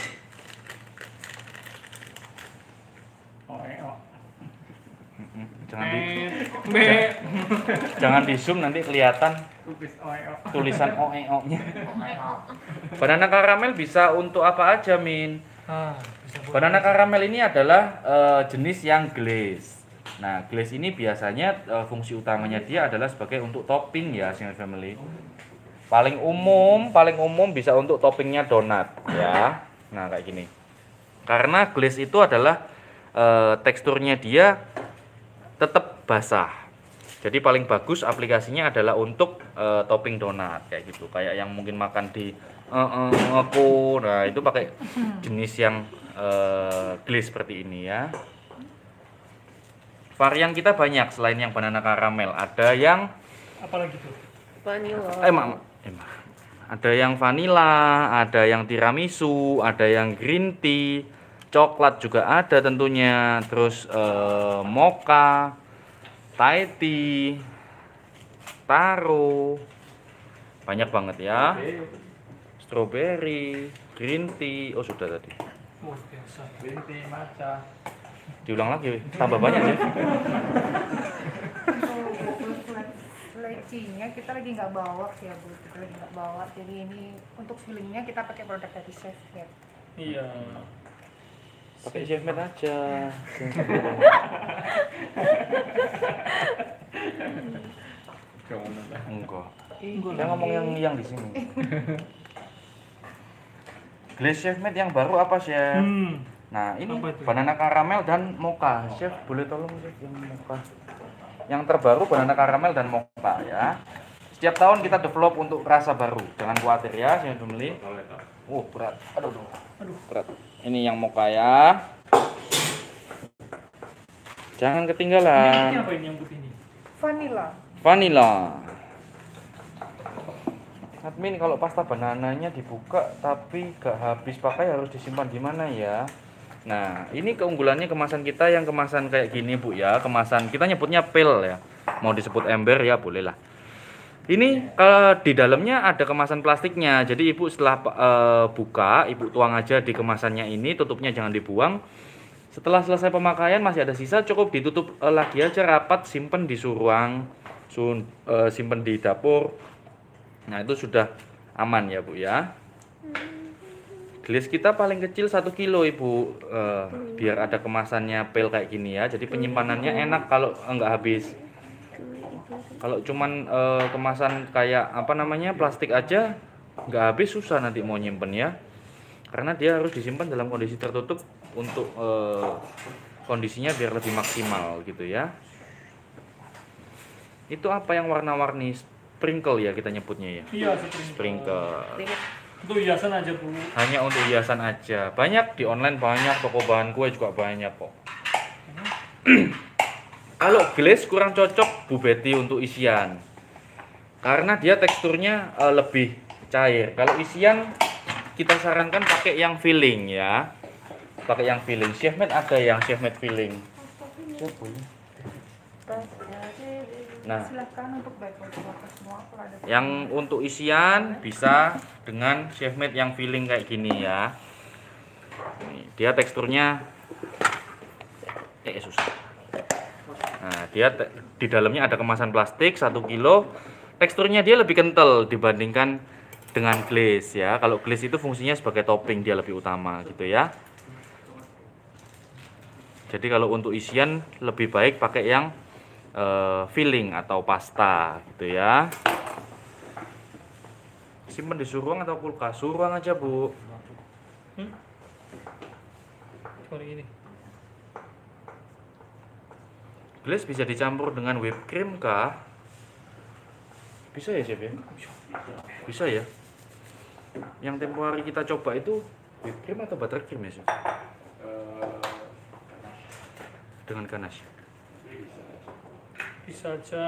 Oh, eh, oh. Mm-mm. Jangan di Be. jangan di zoom nanti kelihatan Kubis oh, eh, oh. tulisan O E O-nya. Banana caramel bisa untuk apa aja, Min? Ah, bisa buat Banana caramel ini adalah eh, jenis yang glaze. Nah, glaze ini biasanya eh, fungsi utamanya dia adalah sebagai untuk topping ya, Chef Family. Paling umum, paling umum bisa untuk toppingnya donat ya. Nah, kayak gini. Karena glaze itu adalah eh, teksturnya dia tetap basah. Jadi paling bagus aplikasinya adalah untuk eh, topping donat kayak gitu. Kayak yang mungkin makan di eh, eh, ngeko. Nah, itu pakai jenis yang eh, glaze seperti ini ya. Varian kita banyak selain yang banana caramel. Ada yang apalagi tuh? Vanilla. eh mak, eh, mak. Ada yang vanilla, ada yang tiramisu, ada yang green tea, coklat juga ada tentunya. Terus eh, mocha, Thai tea, taro, banyak banget ya. strawberry, green tea. Oh sudah tadi. Oh, biasa. Green tea, matcha. Diulang lagi, tambah banyak ya. Lecinya kita lagi nggak bawa ya Bu, kita lagi nggak bawa. Jadi ini untuk fillingnya kita pakai produk dari Chef ya. Iya. Pakai chef made aja. Enggak. Saya ngomong yang yang di sini. Glaze chef made yang baru apa chef? Hmm. Nah ini Apa itu? banana karamel dan mocha. Chef boleh tolong chef yang mocha. Yang terbaru banana karamel dan mocha ya. Setiap tahun kita develop untuk rasa baru. Jangan khawatir ya, chef family. Oh berat. Aduh, aduh. Aduh berat. Ini yang mocha ya. Jangan Ini ketinggalan. apa ini yang putih ini? Vanilla. Vanilla. Admin kalau pasta banananya dibuka tapi gak habis pakai harus disimpan di mana ya? Nah, ini keunggulannya kemasan kita yang kemasan kayak gini Bu ya, kemasan kita nyebutnya pil ya. Mau disebut ember ya boleh lah. Ini kalau di dalamnya ada kemasan plastiknya. Jadi Ibu setelah uh, buka, Ibu tuang aja di kemasannya ini, tutupnya jangan dibuang. Setelah selesai pemakaian masih ada sisa, cukup ditutup uh, lagi aja rapat, simpen di ruang, sun, uh, simpen di dapur. Nah itu sudah aman ya Bu ya. Gelas kita paling kecil satu kilo Ibu, uh, biar ada kemasannya pil kayak gini ya. Jadi penyimpanannya enak kalau enggak habis. Kalau cuman uh, kemasan kayak apa namanya plastik aja nggak habis, susah nanti mau nyimpen ya. Karena dia harus disimpan dalam kondisi tertutup untuk uh, kondisinya biar lebih maksimal gitu ya. Itu apa yang warna-warni? Sprinkle ya kita nyebutnya ya. Iya, sprinkle. Sprinkle. Untuk hiasan aja Bu. Hanya untuk hiasan aja. Banyak di online, banyak toko bahan kue juga banyak kok. Kalau glaze kurang cocok Bu Betty untuk isian. Karena dia teksturnya uh, lebih cair. Kalau isian kita sarankan pakai yang filling ya. Pakai yang filling. Chef made ada yang chef made filling. Nah, Silakan untuk background semua kalau ada. yang untuk isian bisa dengan chef made yang filling kayak gini ya. Nih, dia teksturnya eh susah. Nah, dia te- di dalamnya ada kemasan plastik satu kilo. Teksturnya dia lebih kental dibandingkan dengan glaze ya. Kalau glaze itu fungsinya sebagai topping, dia lebih utama gitu ya. Jadi kalau untuk isian lebih baik pakai yang Uh, filling atau pasta gitu ya. Simpan di ruang atau kulkas? Ruang aja Bu. Hmm? Seperti ini. Glaze bisa dicampur dengan whipped cream kah? Bisa ya chef ya? Bisa ya. Yang tempo hari kita coba itu whipped cream atau buttercream ya chef? Dengan ganache. Bisa aja.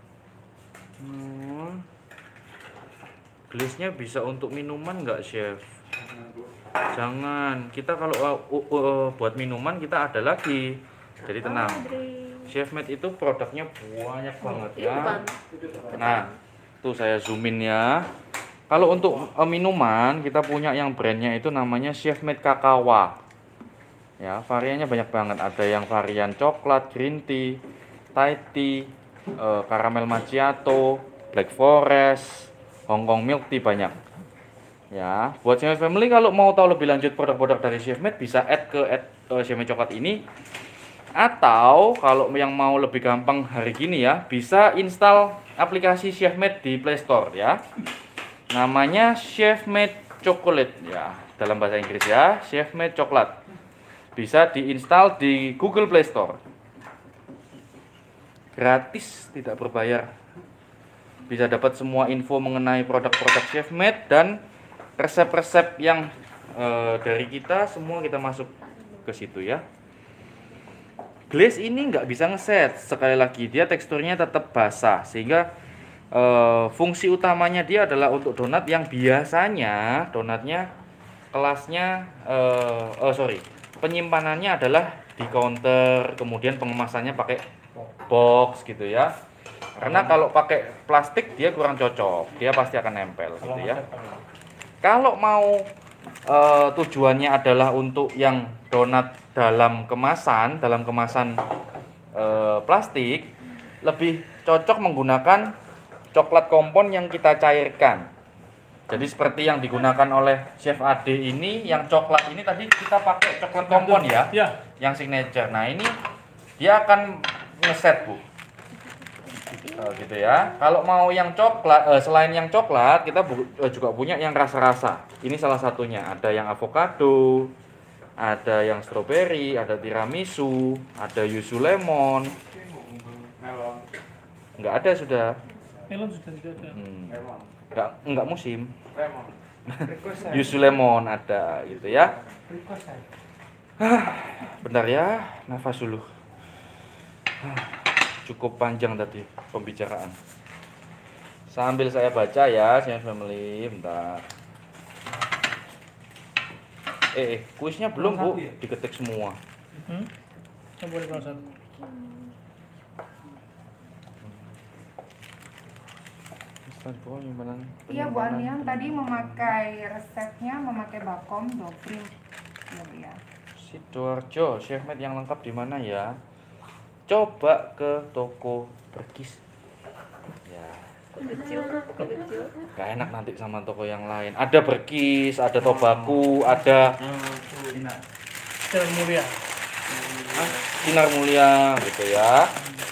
Hmm. Glaze-nya bisa untuk minuman nggak chef? Jangan. Kita kalau uh, uh, uh, buat minuman kita ada lagi. Jadi tenang. Chef made itu produknya banyak banget ya. Nah, tuh saya zoomin ya. Kalau untuk uh, minuman kita punya yang brandnya itu namanya Chef made Kakawa. Ya, variannya banyak banget. Ada yang varian coklat, green tea, Thai tea, uh, caramel macchiato, black forest, Hong Kong milk tea banyak. Ya, buat Chef Family kalau mau tahu lebih lanjut produk-produk dari Chef Made bisa add ke add uh, Chef Made coklat ini. Atau kalau yang mau lebih gampang hari gini ya, bisa install aplikasi Chef Made di Play Store ya. Namanya Chef Made Chocolate ya, dalam bahasa Inggris ya, Chef Made Coklat. Bisa diinstal di Google Play Store. Gratis, tidak berbayar. Bisa dapat semua info mengenai produk-produk Chef Made dan resep-resep yang e, dari kita semua kita masuk ke situ ya. Glaze ini nggak bisa ngeset, sekali lagi dia teksturnya tetap basah sehingga e, fungsi utamanya dia adalah untuk donat yang biasanya donatnya kelasnya e, oh sorry penyimpanannya adalah di counter, kemudian pengemasannya pakai box gitu ya. Karena kalau pakai plastik dia kurang cocok, dia pasti akan nempel gitu ya. Kalau mau eh, tujuannya adalah untuk yang donat dalam kemasan, dalam kemasan eh, plastik, lebih cocok menggunakan coklat kompon yang kita cairkan. Jadi seperti yang digunakan oleh Chef Ade ini, yang coklat ini tadi kita pakai coklat kompon ya, Ya, yang signature. Nah ini dia akan ngeset bu. Oh, gitu ya. Kalau mau yang coklat, eh, selain yang coklat, kita bu- eh, juga punya yang rasa-rasa. Ini salah satunya. Ada yang avocado, ada yang strawberry, ada tiramisu, ada yuzu lemon. Enggak ada sudah. melon sudah tidak ada. Hmm. Enggak, enggak musim. Yuzu lemon ada gitu ya. Bentar ya, nafas dulu. Cukup panjang tadi pembicaraan. Sambil saya baca ya, Chef Family, bentar. Eh, eh kuisnya belum bu, diketik semua. Hmm? Yang boleh kalau satu. Iya Bu Anian tadi memakai resepnya memakai bakom dobrim. Ya Bu ya. Sidoarjo, Chef Med yang lengkap di mana ya? Coba ke toko Berkis. Ya, Kecil, kecil. gak enak nanti sama toko yang lain. Ada Berkis, ada Tobaku, ada Yang mulia. Sinar Mulia gitu ya.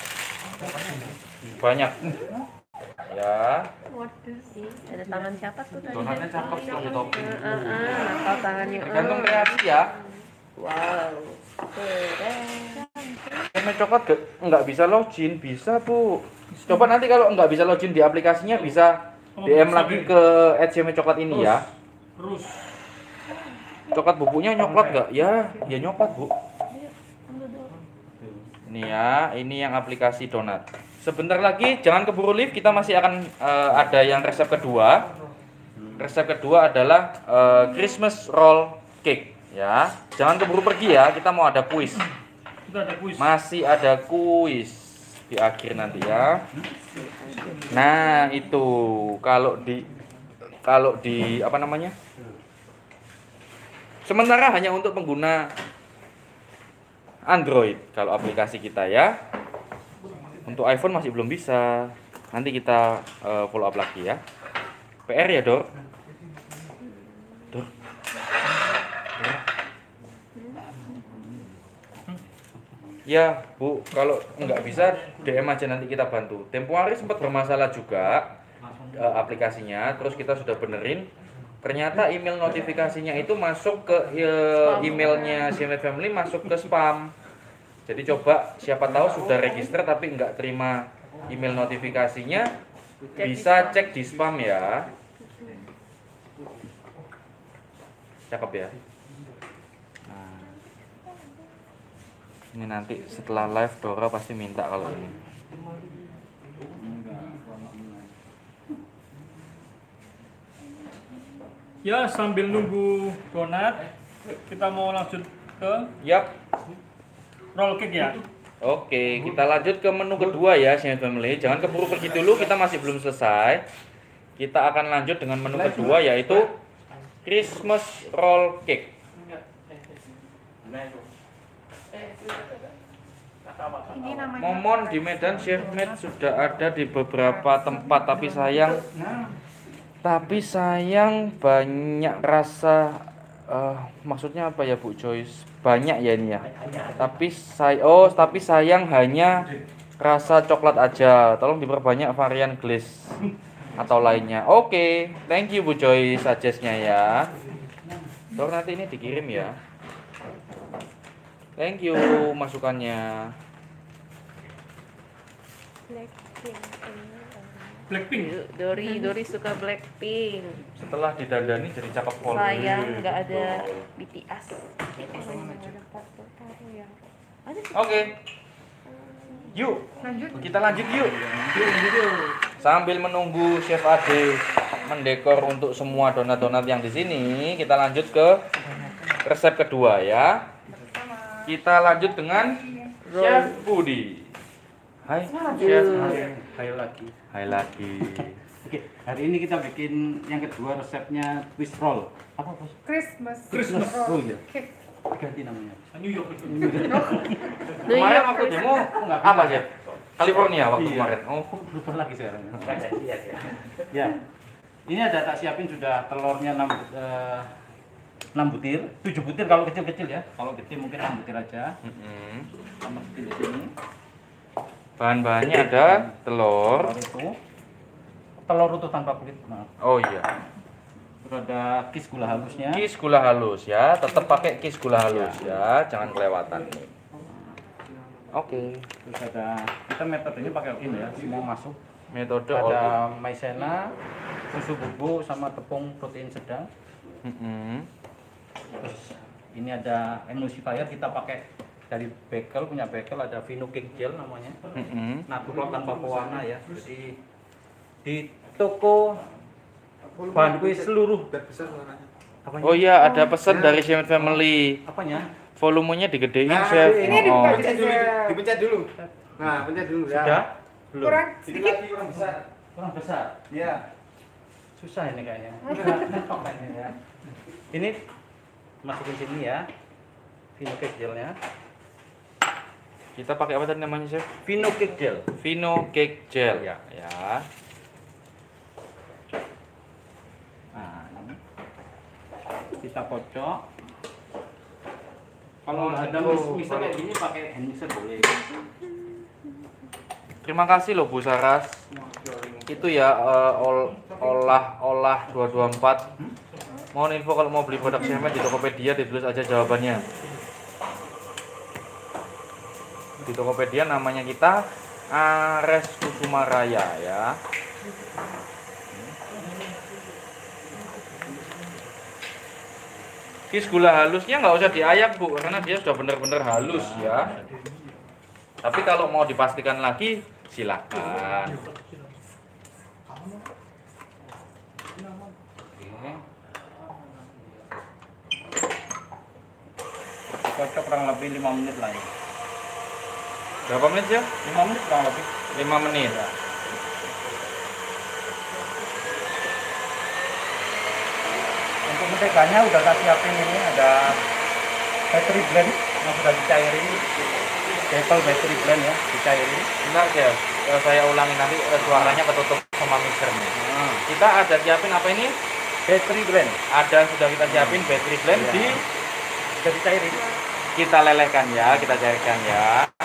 Banyak. Ya. Ada tangan siapa tuh tadi? Donatnya cakep tuh di topi. Ah, ah, ah, nakal tangannya. Tergantung ah. kreasi ya. Wow. Keren. Chef coklat gak, nggak bisa login, bisa bu. Coba nanti kalau nggak bisa login di aplikasinya bisa D M lagi ke at Chef coklat ini ya. Terus. Coklat bubuknya nyoklat nggak? Ya, ya nyoklat bu. Ini ya, ini yang aplikasi donat. Sebentar lagi, jangan keburu live, kita masih akan eh, ada yang resep kedua. Resep kedua adalah eh, Christmas roll cake ya. Jangan keburu pergi ya, kita mau ada kuis. Kita ada kuis. Masih ada kuis di akhir nanti ya. Nah, itu kalau di kalau di apa namanya? Sementara hanya untuk pengguna Android kalau aplikasi kita ya. Untuk iPhone masih belum bisa. Nanti kita uh, follow up lagi ya. P R ya, Dor? Dor. Ya, Bu, kalau nggak bisa D M aja nanti kita bantu. Tempo hari sempat bermasalah juga uh, aplikasinya, terus kita sudah benerin. Ternyata email notifikasinya itu masuk ke uh, emailnya Chef Family masuk ke spam. Jadi coba siapa tahu sudah register tapi nggak terima email notifikasinya, bisa cek di spam ya. Cakep ya. Nah, ini nanti setelah live Dora pasti minta kalau ini. Ya, sambil nunggu donat, kita mau lanjut ke Yap. roll cake ya. Oke, kita lanjut ke menu kedua ya, Chef Family. Jangan keburu pergi dulu, kita masih belum selesai. Kita akan lanjut dengan menu kedua yaitu Christmas roll cake. Ini namanya Momon di Medan Chef Med sudah ada di beberapa tempat, tapi sayang tapi sayang banyak rasa eh, maksudnya apa ya Bu Joyce? Banyak ya ini ya. Tapi saya oh tapi sayang hanya rasa coklat aja. Tolong diperbanyak varian glaze atau lainnya. Oke, thank you Bu Joyce suggest-nya ya. Tolong nanti ini dikirim ya. Thank you masukannya. Blackpink. Dori, Dori suka Blackpink. Setelah didandani jadi cakep pol. Sayang nggak ada B T S. Oke. Yuk, lanjut. kita lanjut yuk. Sambil menunggu Chef Ade mendekor untuk semua donat-donat yang di sini, kita lanjut ke resep kedua ya. Kita lanjut dengan Chef Budi. Hai, Chef. Ayo lagi. Hai lagi. Oke, hari ini kita bikin yang kedua resepnya twist roll. Apa bos? Christmas. Christmas. Oh iya. Cake. Ganti namanya. New York. New Kemarin York waktu demo Enggak, apa sih? California waktu Iya. kemarin. Oh, Lupa lagi sekarang. Ya. Ini ada tak siapin sudah telurnya enam eh, enam butir, tujuh butir kalau kecil-kecil ya. Kalau gede mungkin enam butir aja. mm-mm. Tambah butir di sini. Bahan-bahannya ada telur. Telur itu telur utuh tanpa kulit, maaf. Oh iya. Terus ada kis gula halusnya. Kis gula halus ya, tetap pakai kis gula halus ya, jangan kelewatan nih. Oke. Terus ada kita metodenya pakai ini ya, semua masuk. Metode all. Ada maizena, susu bubuk sama tepung protein sedang. Mm-mm. Terus ini ada emulsifier kita pakai dari Bekel, punya Bekel, ada Vino Cake Gel namanya. Mm-mm. Natural tanpa pewarna ya. Jadi di toko bahan kue seluruh apanya? Oh iya, ada pesan dari Chef Family. Apanya? Volumenya digedein, Nah, Chef. ini Oh. dibuka Dipencet dulu, dipencet dulu. Nah, pencet dulu ya. Sudah? Belum. Kurang Sedikit sedikit. lagi kurang besar. Kurang besar. Ya. Susah ini kayaknya. Ya. Ini masukin sini ya. Vino Cake Gelnya. Kita pakai apa tadi namanya, Chef? Vino Cake Gel. Vino Cake Gel. Ya. Ya. Nah, ini kita kocok. Kalau nggak ada Oh, mixer kayak gini pakai hand mixer boleh. Terima kasih loh Bu Saras. Itu ya eh, ol- olah-olah dua dua empat. Mohon info kalau mau beli produk Chefmet di Tokopedia, ditulis aja jawabannya. Di Tokopedia namanya kita Ares Kusuma Raya ya. Kis gula halusnya nggak usah diayak Bu, karena dia sudah benar-benar halus ya. Tapi kalau mau dipastikan lagi, silakan. Kocok kurang lebih lima menit lah ya. Berapa menit ya? lima menit kurang lebih. lima menit. Untuk menteganya udah saya siapin ini ada battery blend yang sudah dicairin. Bekel battery blend ya, dicairin. Bentar ya, eh, saya ulangi nanti eh, suaranya ketutup sama mixernya. Nah, Kita ada siapin apa ini? battery blend Ada sudah kita siapin battery blend Iya. di sudah dicairin. kita lelehkan ya, kita cairkan ya.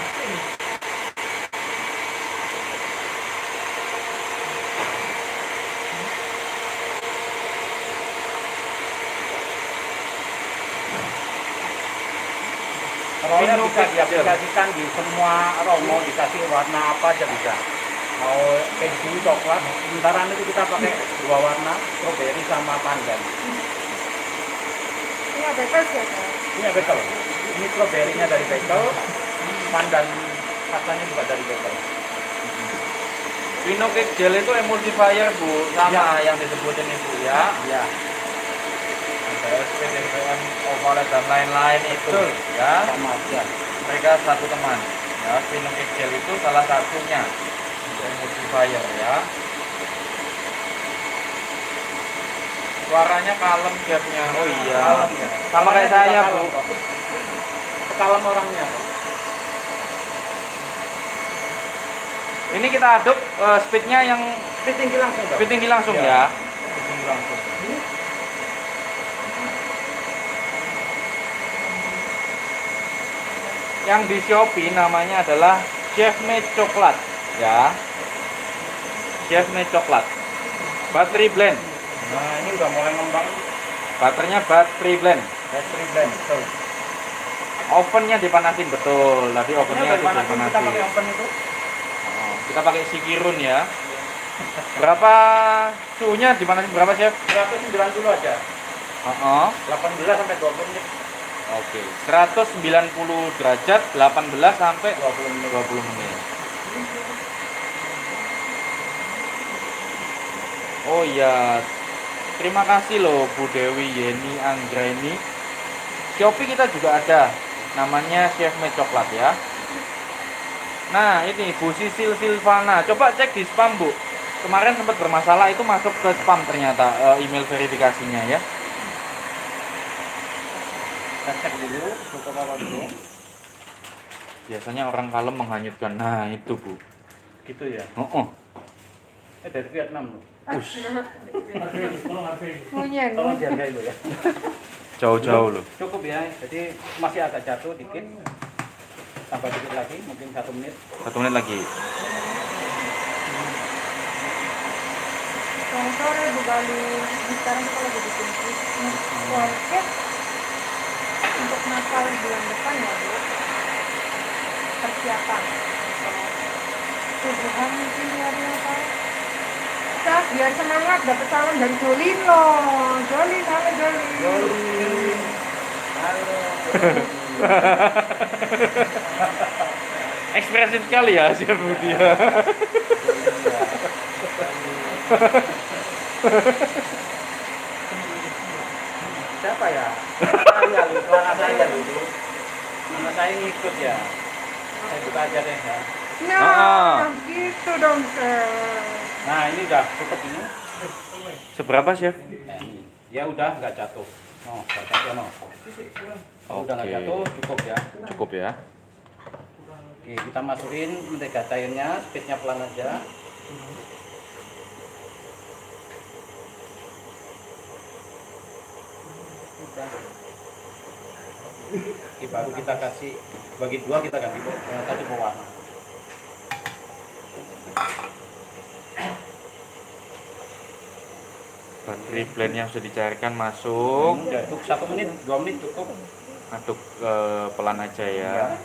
Rollnya Vino bisa Cake diaplikasikan di semua roll, mau dikasih warna apa aja bisa. Mau keju, coklat. Sementara itu kita pakai dua warna, strawberry sama pandan. Ini ada bekel ya, Kak? Ini bekel. Ini strawberry-nya dari bekel, pandan rasanya juga dari bekel. Vino Cake Gel itu emulsifier Bu, sama yang disebutin Ibu ya. Ya, Ada S P D P M, Ovalet dan lain-lain itu Betul. ya. sama aja. Mereka satu teman ya. Vino Cake Gel itu salah satunya emulsifier ya. Suaranya kalem chefnya. Oh iya. Kalem ya. Sama kayak saya Bu. Kalem orangnya. Ini kita aduk eh, speednya yang Speed tinggi langsung, Dok. speed tinggi langsung Iya. ya. Speed tinggi langsung. Yang di Shopee namanya adalah Chef Made Coklat ya. Chef Made Coklat. Battery blend. Nah, ini udah mulai ngembang. Baterainya battery blend. Battery blend. Betul. Ovennya dipanasin betul. Tadi Ini ovennya dari itu mana sih kita dipanasin. pakai oven itu? Oh, kita pakai Sikirun ya. Berapa suhunya dipanasin berapa chef? seratus sembilan puluh aja. Oh, delapan belas sampai dua puluh menit. oke. seratus sembilan puluh derajat, delapan belas sampai dua puluh menit. dua puluh menit. Oh iya, terima kasih loh Bu Dewi Yeni Anggraini. Shopee kita juga ada, namanya Chef Made Coklat ya. Nah ini Bu Sisil Silvana, coba cek di spam Bu. kemarin sempat bermasalah itu masuk ke spam ternyata eh, email verifikasinya ya. Kita cek dulu, cukup apa dulu. Biasanya orang kalem menghanyutkan. Nah, itu, Bu. Gitu ya. Oh, oh. Eh dari Vietnam loh. Ush, Tolong hargai. Munyen. Tolong jaga itu ya. jauh-jauh loh. Cukup ya. Jadi masih agak jatuh dikit. Tambah dikit lagi, mungkin satu menit. Satu menit lagi. Selamat sore Bu Galih. Ini sekarang kita lagi bikin Christmas market untuk Natal bulan depan ya Bu. Persiapan. Tujuan mungkin di hari Natal. Kita biar semangat dapat salam dari Jolin loh. Jolin, halo Jolin. Halo. Ekspresif sekali ya Chef Budi ya. Siapa ya? Saya lupa saya dulu. Nama saya ngikut ya. Saya buka aja deh ya. Nah, Ah. gitu dong, Chef. Nah ini udah cukup ini. Seberapa, Chef? Nah, ini. Ya udah nggak jatuh. Oh, nggak jatuh no. Oh, udah nggak Oke. jatuh, cukup ya. Cukup ya. Oke, kita masukin mentega cairnya, speednya pelan aja. Udah. Oke, baru kita kasih bagi dua, kita ganti eh, kasih pewarna. Bateri blend yang sudah dicairkan masuk. Hmm, udah cukup satu menit, dua menit cukup. Aduk eh, pelan aja ya.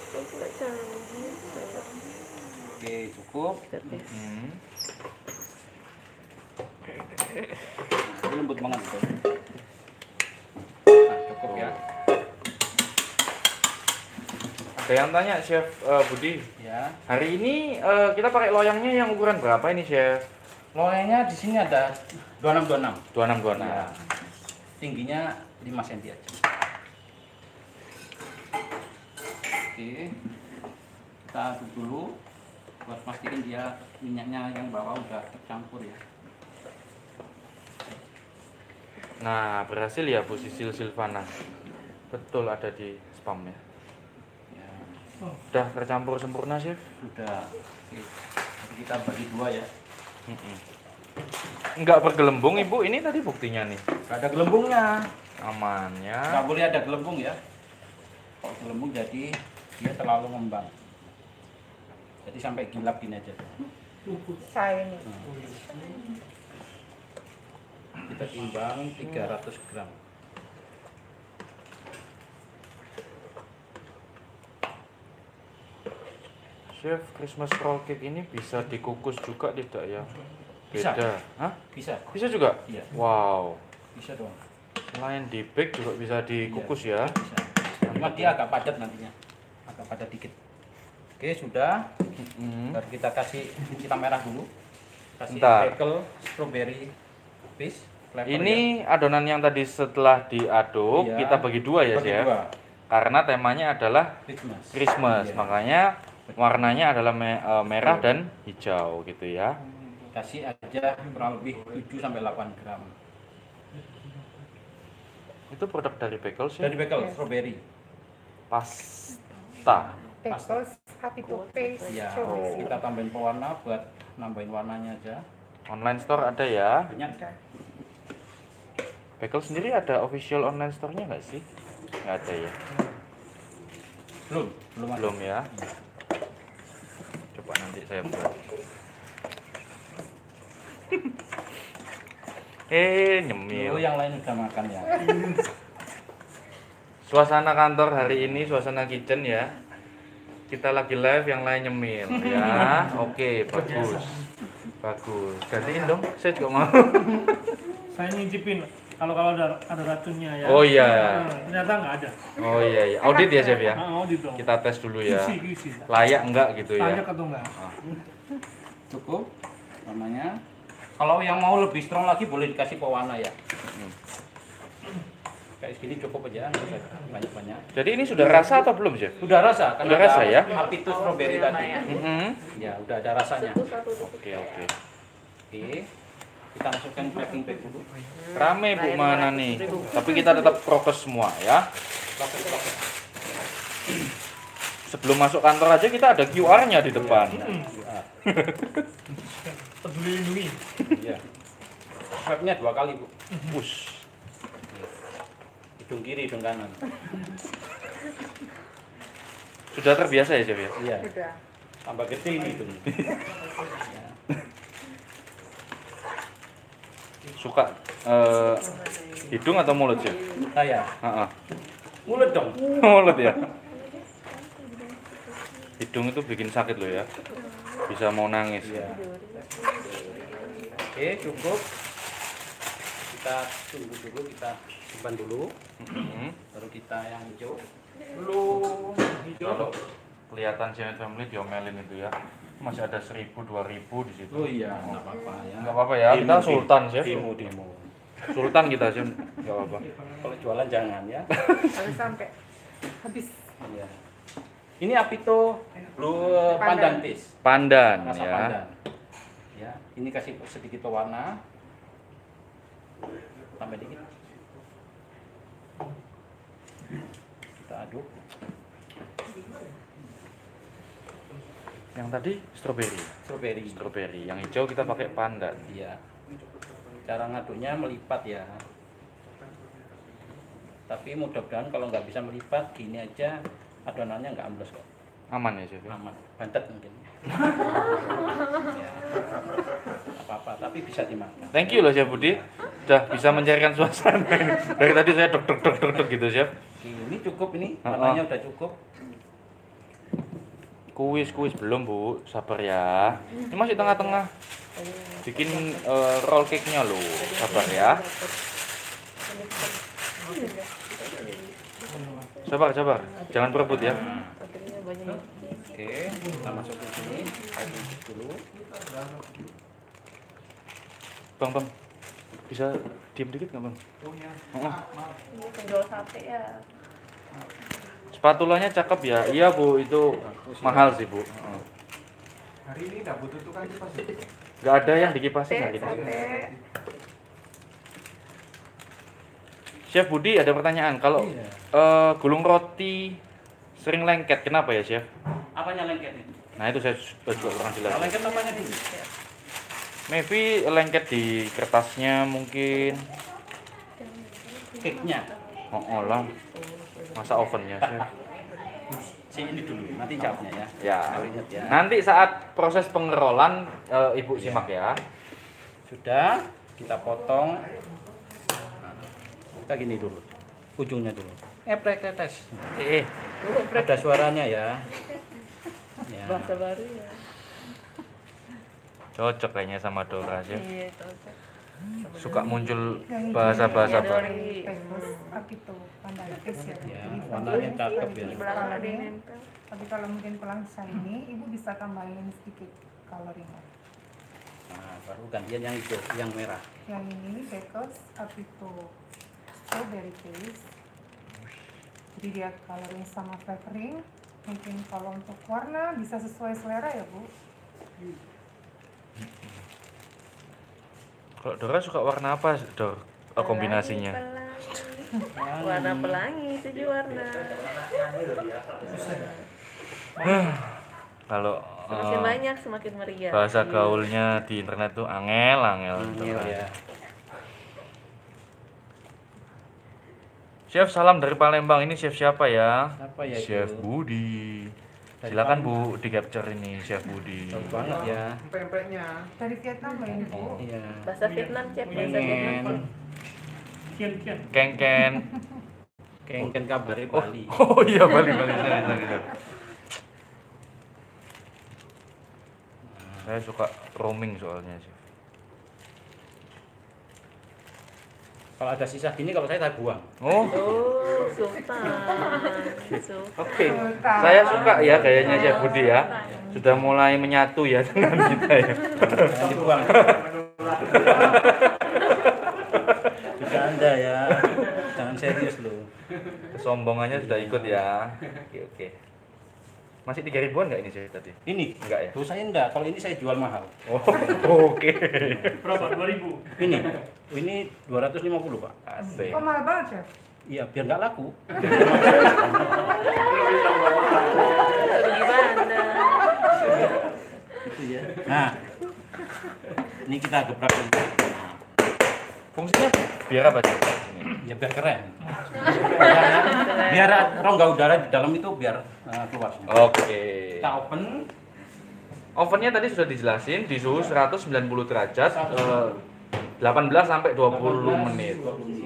Oke, cukup. Hmm. Ini lembut banget tuh. Nah, cukup ya. Ada yang tanya Chef eh, Budi, Ya. hari ini eh, kita pakai loyangnya yang ukuran berapa ini Chef? Loyangnya di sini ada dua enam dua enam. dua puluh enam dua puluh enam. Nah, tingginya lima sentimeter aja. Oke. Kita aduk dulu buat pastiin dia minyaknya yang bawah udah tercampur ya. Nah, berhasil ya Bu Sisil Silvana. Betul ada di spam ya. Ya, Udah tercampur sempurna, Chef? sudah. Oke. Jadi kita bagi dua ya. Mm-mm. Enggak bergelembung Ibu, ini tadi buktinya nih. Gak ada gelembungnya. Aman ya. Nggak boleh ada gelembung ya. Kalau gelembung jadi dia terlalu ngembang. Jadi sampai gilap gini aja. Saya ini. Kita timbang tiga ratus gram. Chef, Christmas roll cake ini bisa dikukus juga tidak ya? Bisa. Beda. Hah? Bisa. Bisa juga? Iya. Wow. Bisa dong. Selain di bake juga bisa dikukus ya. Bisa. Cuma dia agak padat nantinya. Agak padat dikit. Oke, sudah. Mm. Baru kita kasih kita merah dulu. Kasih Bentar. pickle strawberry piece. flavor Ini adonan yang tadi setelah diaduk Iya. kita bagi dua ya, Bagi Chef. dua. Karena temanya adalah Christmas. Christmas, Iya. makanya warnanya adalah me- eh, merah dan hijau gitu ya. Kasih aja kurang lebih tujuh sampai delapan gram. Itu produk dari Bagel sih. Dari bagel strawberry. Pasta. Bagels, happy to paste. Ya, strawberry. kita tambahin pewarna buat nambahin warnanya aja. Online store ada ya. Banyak. Bagel sendiri ada official online store-nya nggak sih? Nggak ada ya. Belum, belum ada. Belum ya. Coba nanti saya buat. Eh, Oh, nyemil. yang lain udah makan ya. Suasana kantor hari ini, suasana kitchen ya. Kita lagi live, yang lain nyemil ya. Oke, bagus. Bagus. Gantiin dong, saya juga mau. Saya nyicipin kalau kalau ada ada racunnya ya. Oh, iya. Nah, ternyata nggak ada. Oh iya iya. Audit ya, Chef ya. Nah, audit dong. Kita tes dulu ya. Q C, Q C. Layak enggak gitu Layak ya. atau enggak? Cukup warnanya. Kalau yang mau lebih strong lagi boleh dikasih pewarna ya. Hmm. Kayak segini cukup aja, nggak usah banyak-banyak. Jadi ini sudah rasa atau belum, Chef? Sudah rasa, kan Sudah ada rasa ya? Happy to strawberry tadi. Mhm. Ya, udah ada rasanya. Oke oke. Oke. Kita masukkan packing bag dulu. Rame Bu mana nih? Tapi kita tetap prokes semua ya. Prokes, prokes. Sebelum masuk kantor aja kita ada Q R-nya di depan. Peduli lindungi. Iya. Swabnya dua kali Bu. Push. Hidung kiri, hidung kanan. Sudah terbiasa ya Chef ya? Iya. Sudah. Tambah gede ini hidung. Suka eh, hidung atau mulut Chef? Saya. Heeh. Mulut dong. Mulut ya. Hidung itu bikin sakit loh ya. Bisa mau nangis. Iya. Oke, cukup. Kita tunggu dulu, kita simpan dulu. Mhm. Baru kita yang hijau. Belum hijau. Kalau kelihatan Chef Family diomelin itu ya. Masih ada seribu, dua ribu di situ. Oh iya, nggak apa-apa ya. Enggak apa-apa ya. Kita sultan Chef. Demo, demo. Sultan kita Chef. Enggak apa-apa. Kalau jualan jangan ya. Harus sampai habis. Iya. Ini Apito Blue Pandan Taste. Pandan Rasa ya. pandan. Ya, ini kasih sedikit pewarna. Tambah dikit. Kita aduk. Yang tadi stroberi. Strawberry. Stroberi. Yang hijau kita pakai pandan. Iya. Cara ngaduknya melipat ya. Tapi mudah-mudahan kalau nggak bisa melipat, gini aja adonannya nggak ambles kok. Aman ya Chef ya? Aman. Bantet mungkin. Ya. Apa-apa, tapi bisa dimakan. Thank you loh Chef Budi. Udah bisa mencairkan suasana ini. Dari tadi saya dok dok dok dok dok gitu Chef. Ini cukup ini, Ha-ha. warnanya udah cukup. Kuis kuis belum Bu, sabar ya. Ini masih tengah-tengah. Bikin eh, roll cake-nya loh, sabar ya. Sabar sabar, jangan berebut ya. Oke, kita masukin sini. Aduk dulu. Bang bang, bisa diam dikit nggak bang? Oh, Ini penjual sate ya. spatulanya cakep ya. Iya Bu, itu mahal sih Bu. Oh. Hari ini nggak butuh tukang kipas ya? Nggak ada yang dikipasin nggak gitu. Sate. Chef Budi ada pertanyaan. Kalau Iya. eh, gulung roti sering lengket, kenapa ya Chef? Apanya lengket ini? Nah itu saya juga kurang jelas. Kalau lengket apanya dulu? Maybe lengket di kertasnya mungkin. Cake-nya. Oh, oh lah. Masa ovennya Chef? Si ini dulu, nanti jawabnya ya. Ya. Harus ingat ya. Nanti saat proses pengerolan eh, Ibu simak ya. Sudah, kita potong. Kita gini dulu. Ujungnya dulu. Eprek tetes. Eh, Ada suaranya ya. Ya. Bahasa baru ya. cocok kayaknya sama Dora Chef. Iya, cocok. Suka muncul Yang bahasa-bahasa hijau baru. dari Pecos Apito Pandan Taste ya. Ya, Jadi warnanya cakep ya. di belakang ada yang nempel. Tapi kalau mungkin kurang shiny, ibu bisa tambahin sedikit coloring. Nah, baru gantian yang hijau, yang merah. Yang ini Pecos Apito Strawberry Taste. Jadi dia coloring sama flavoring. Mungkin kalau untuk warna bisa sesuai selera ya Bu. Kalau Dora suka warna apa Dor? Oh, kombinasinya. Pelangi. Warna pelangi, tujuh warna. Kalau Semakin eh, banyak semakin meriah. bahasa gaulnya di internet tuh angel angel. Iya ya. Chef salam dari Palembang. Ini chef siapa ya? Apa ya itu? Chef Budi. Dari Silakan Palembang. Bu di capture ini Chef Budi. Bagus banget ya. Empek-empeknya. Dari Vietnam loh ini Bu. Iya. Bahasa Vietnam, Chef. Bahasa Vietnam. Pengen Kian kian. Kengken. kengken kabare Bali. Oh iya Bali Bali. Sorry, sorry, sorry. Saya suka roaming soalnya Chef. Kalau ada sisa gini kalau saya tak buang. Oh, Oh, Sultan. Sultan. oke. Saya suka ya gayanya Chef Budi ya. Sudah mulai menyatu ya dengan kita ya. Dibuang. Bercanda ya. Jangan serius loh. Kesombongannya sudah ikut ya. Oke oke. Masih tiga ribuan nggak ini sih tadi? Ini Enggak ya? tuh saya enggak, kalau ini saya jual mahal. Oh, oke. Berapa? dua ribu. Ini, ini dua ratus lima puluh Pak. Asik. Kok mahal banget, Chef? Iya, biar nggak laku. Gimana? Gitu ya. Nah, ini kita gebrak dulu. Fungsinya biar apa sih? Ya biar keren. biar, biar rongga udara di dalam itu biar uh, keluar. Oke. Kita open. Ovennya tadi sudah dijelasin di suhu seratus sembilan puluh derajat, eh, delapan belas sampai dua puluh menit.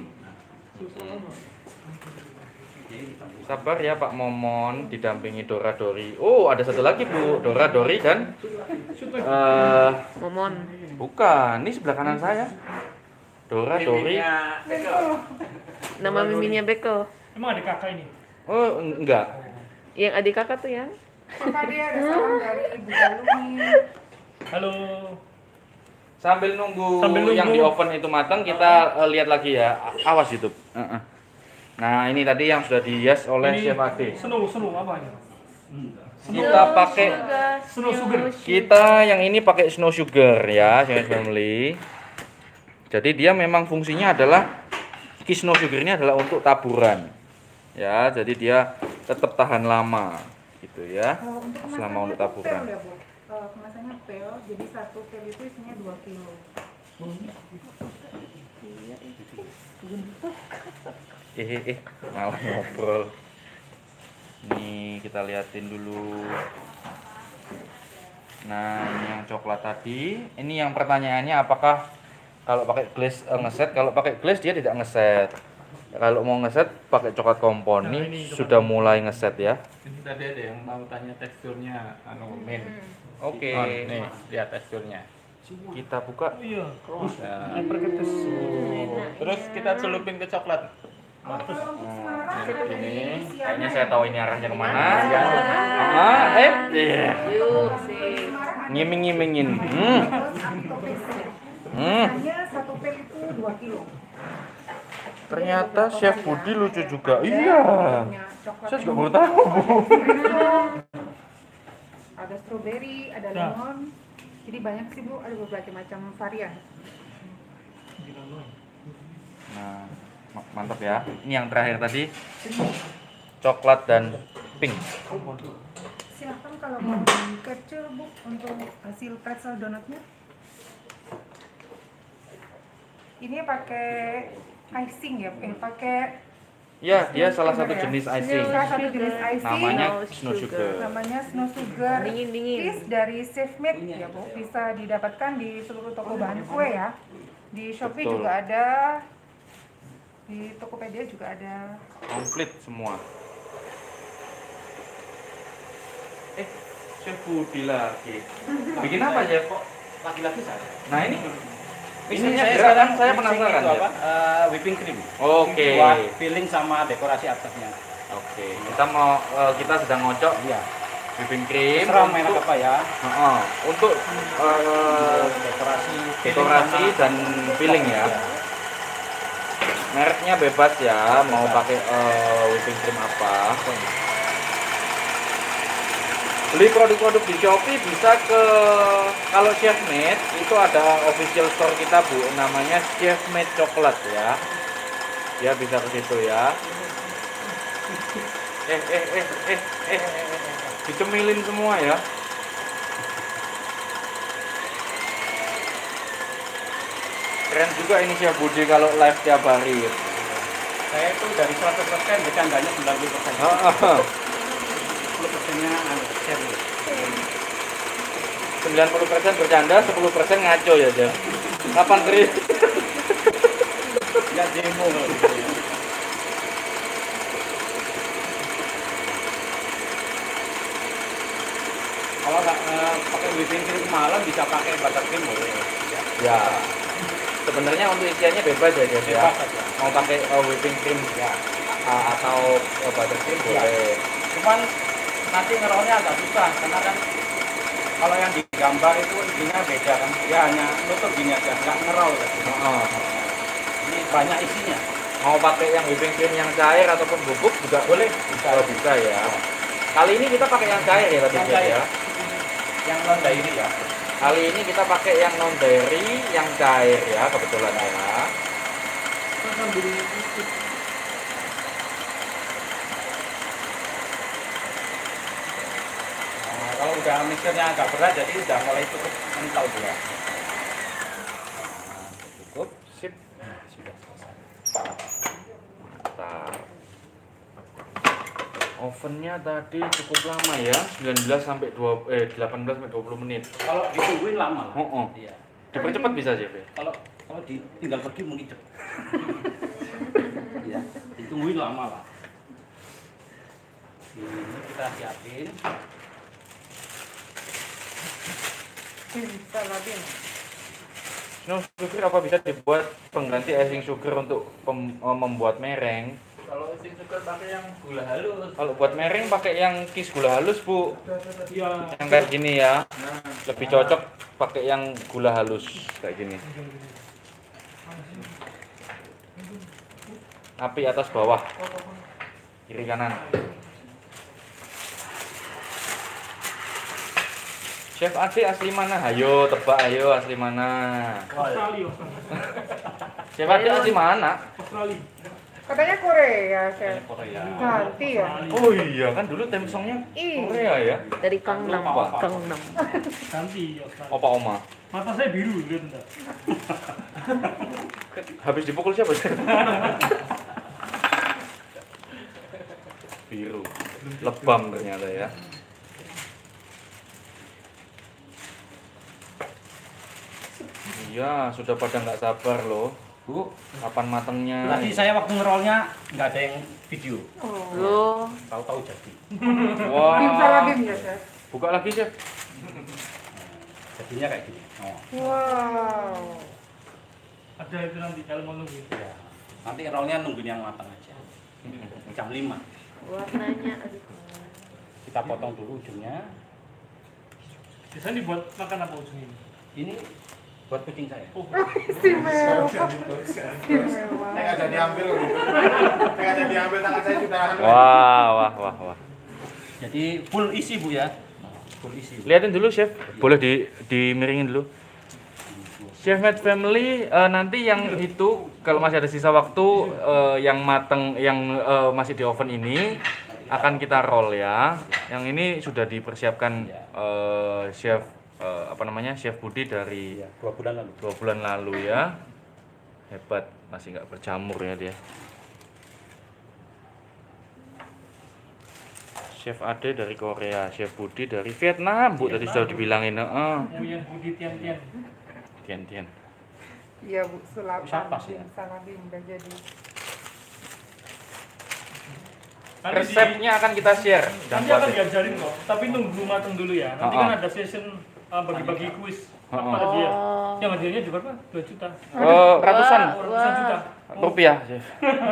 Sabar ya Pak Momon, didampingi Dora Dori. Oh, ada satu lagi Bu, Dora Dori dan eh Momon. bukan, ini sebelah kanan saya. Dora Dori. Nama miminnya Beko. Emang ada kakak ini? Oh, enggak. Yang adik kakak tuh ya? Kakak dia ada salam dari Ibu Galumi. Halo. Sambil nunggu, Sambil nunggu. yang di oven itu matang, kita eh, lihat lagi ya. A- Awas YouTube. Heeh. Nah, ini tadi yang sudah dihias oleh Ini Chef Ade. Snow, snow apa ini? Kita pakai Snow sugar. kita yang ini pakai snow sugar ya, Chef Family. Jadi dia memang fungsinya adalah ki snow sugar ini adalah untuk taburan. Ya, jadi dia tetap tahan lama gitu ya. Kalau untuk Selama untuk kemasannya tuh taburan. pel ya, Bu. Kalau kemasannya pel, jadi satu pel itu isinya dua kilo. Eh, eh, eh, malah ngobrol. Nih kita liatin dulu. Nah, ini yang coklat tadi. Ini yang pertanyaannya apakah kalau pakai glaze eh, ngeset? Kalau pakai glaze dia tidak ngeset. Kalau mau ngeset pakai coklat kompon. Nah, Ini ini coklat sudah mulai ngeset ya. Ini tadi ada yang mau tanya teksturnya anu min. Oke. Oh, nih, lihat teksturnya. Kita buka. Oh iya. Nah, terus kita celupin ke coklat. Kalau untuk Semarang, Nah, ada ini isiannya kayaknya saya tahu ini arahnya kemana. Ya. Ah, eh, iya. Yuk, sih. Ngiming-ngimingin. Hmm. Hmm. Hanya satu pel itu dua kilo. Ternyata Chef Budi lucu juga. Iya. Coklat Saya juga baru tahu, Bu. Ada strawberry, ada Nah. lemon. Jadi banyak sih Bu, ada berbagai macam varian. Nah, ma- mantap ya. Ini yang terakhir tadi. Coklat dan pink. Silahkan kalau mau di capture Bu untuk hasil pretzel donatnya. Ini pakai icing ya, eh pakai Ya, dia salah satu jenis icing. salah satu jenis icing. Namanya Snow snow sugar. Namanya snow sugar. Dingin, dingin. Kis dari Chef Made ya Bu, bisa didapatkan di seluruh toko bahan kue ya. Di Shopee Betul. juga ada, di Tokopedia juga ada. Komplit semua. Eh, Chef Budi lagi. Bikin apa ya kok? Laki-laki saya. Nah, ini Ini Isinya saya gerakan sekarang saya mixing penasaran itu ya. apa? Eh, whipping cream. Oke. Buat filling sama dekorasi atasnya. Oke, kita mau eh, kita sedang ngocok Iya. whipping cream. Terserah merek untuk, apa ya. Heeh, untuk eh, Dekorasi, filling dekorasi sama- dan filling ya. Mereknya bebas ya, mau pakai eh, whipping cream apa. Beli produk-produk di Shopee bisa ke, kalau Chef Made itu ada official store kita Bu, namanya Chef Made Coklat ya. Ya bisa ke situ ya. Eh eh eh eh eh dicemilin semua ya. Keren juga ini Chef Budi kalau live tiap hari. Saya itu dari seratus persen bercandanya sembilan puluh persen. Heeh. sepuluh persennya anu, serius. sembilan puluh persen bercanda, sepuluh persen ngaco ya, Chef. Kapan serius? Ya demo kalau gitu ya. Kalau nggak eh, pakai whipping cream malam bisa pakai buttercream boleh. Ya. Ya. Sebenarnya untuk isiannya bebas ya, Chef ya. Bebas aja. Mau pakai uh, whipping cream Ya. uh, atau uh, buttercream Ya. boleh. Cuman nanti ngerolnya agak susah karena kan kalau yang digambar itu isinya beda kan. Dia hanya nutup gini aja, nggak ngerol. Kan. Heeh. Ini banyak isinya. Mau pakai yang whipping cream yang cair ataupun bubuk juga Boleh, bisa, bisa ya. Kali ini kita pakai yang cair ya tadi Yang Chef, cair. ya. Yang non dairy ya. Kali ini kita pakai yang non dairy, yang cair ya kebetulan ya. Nah, kalau udah mixernya agak berat jadi udah mulai cukup kental dia. Nah, cukup. Sip. Nah, sudah selesai. Bentar. Ovennya tadi cukup lama ya, sembilan belas sampai dua eh delapan belas sampai dua puluh menit. Kalau ditungguin lama lah. Oh, oh. Iya. Dipercepat bisa Chef ya? Kalau kalau di, tinggal pergi mungkin cepet. Iya, ditungguin lama lah. Ini kita siapin. Saladin. Snow sugar apa bisa dibuat pengganti icing sugar untuk pem- eh, membuat mereng? Kalau icing sugar pakai yang gula halus. Kalau buat mereng pakai yang kis gula halus Bu, Iya. yang kayak gini ya. Lebih cocok pakai yang gula halus kayak gini. Api atas bawah, kiri kanan. Chef Ade asli mana? Ayo tebak, ayo asli mana? Australia. Chef Ade asli mana? Australia. Katanya Korea, Chef. Korea. Ganti ya. Oh iya kan dulu theme songnya Ih. Korea ya. Dari Gangnam, Apa? Gangnam. Ganti Australia. Opa Oma. Mata saya biru, lihat enggak? Habis dipukul siapa? Biru. Lebam ternyata ya. Iya, sudah pada nggak sabar loh. Bu, Kapan matangnya? tadi saya waktu ngerolnya nggak ada yang video. Loh, Tahu-tahu jadi. Tim Wah. saladin ya, Chef. Buka lagi, Chef. Jadinya kayak gini. Oh. Wow. Ada itu nanti kalau mau nunggu. Ya. Nanti rollnya nungguin yang matang aja. Jam lima. warnanya aduh. Kita potong dulu ujungnya. Biasanya dibuat makan apa ujung ini? Ini buat kucing saya. Oh, Istimewa. Istimewa. Nggak ada diambil. Nggak ada diambil tangan saya sudah. Wah, wah, wah, wah. Jadi full isi Bu ya. Full isi. Lihatin dulu, Chef. Boleh di dimiringin dulu. Chef Made Family eh, nanti yang itu kalau masih ada sisa waktu eh, yang mateng yang eh, masih di oven ini akan kita roll ya. Yang ini sudah dipersiapkan eh, Chef eh, apa namanya Chef Budi dari Iya, dua bulan lalu. dua bulan lalu ya. Hebat, masih nggak berjamur ya dia. Chef Ade dari Korea, Chef Budi dari Vietnam, Bu tadi sudah dibilangin. Heeh. yang yang Budi Tian Tian. Tian Tian. Iya, Bu, sulapan. Siapa sih? Tim saladin udah jadi. Nanti di- Resepnya akan kita share dan Nanti buat akan diajarin kok, tapi nunggu mateng dulu ya. Nanti Oh, kan oh. ada session uh, bagi-bagi kuis. Oh, Apa oh. hadiah? Oh. Yang hadiahnya juga berapa? dua juta. Eh, ratusan Wah. Ratusan juta. rupiah, Chef.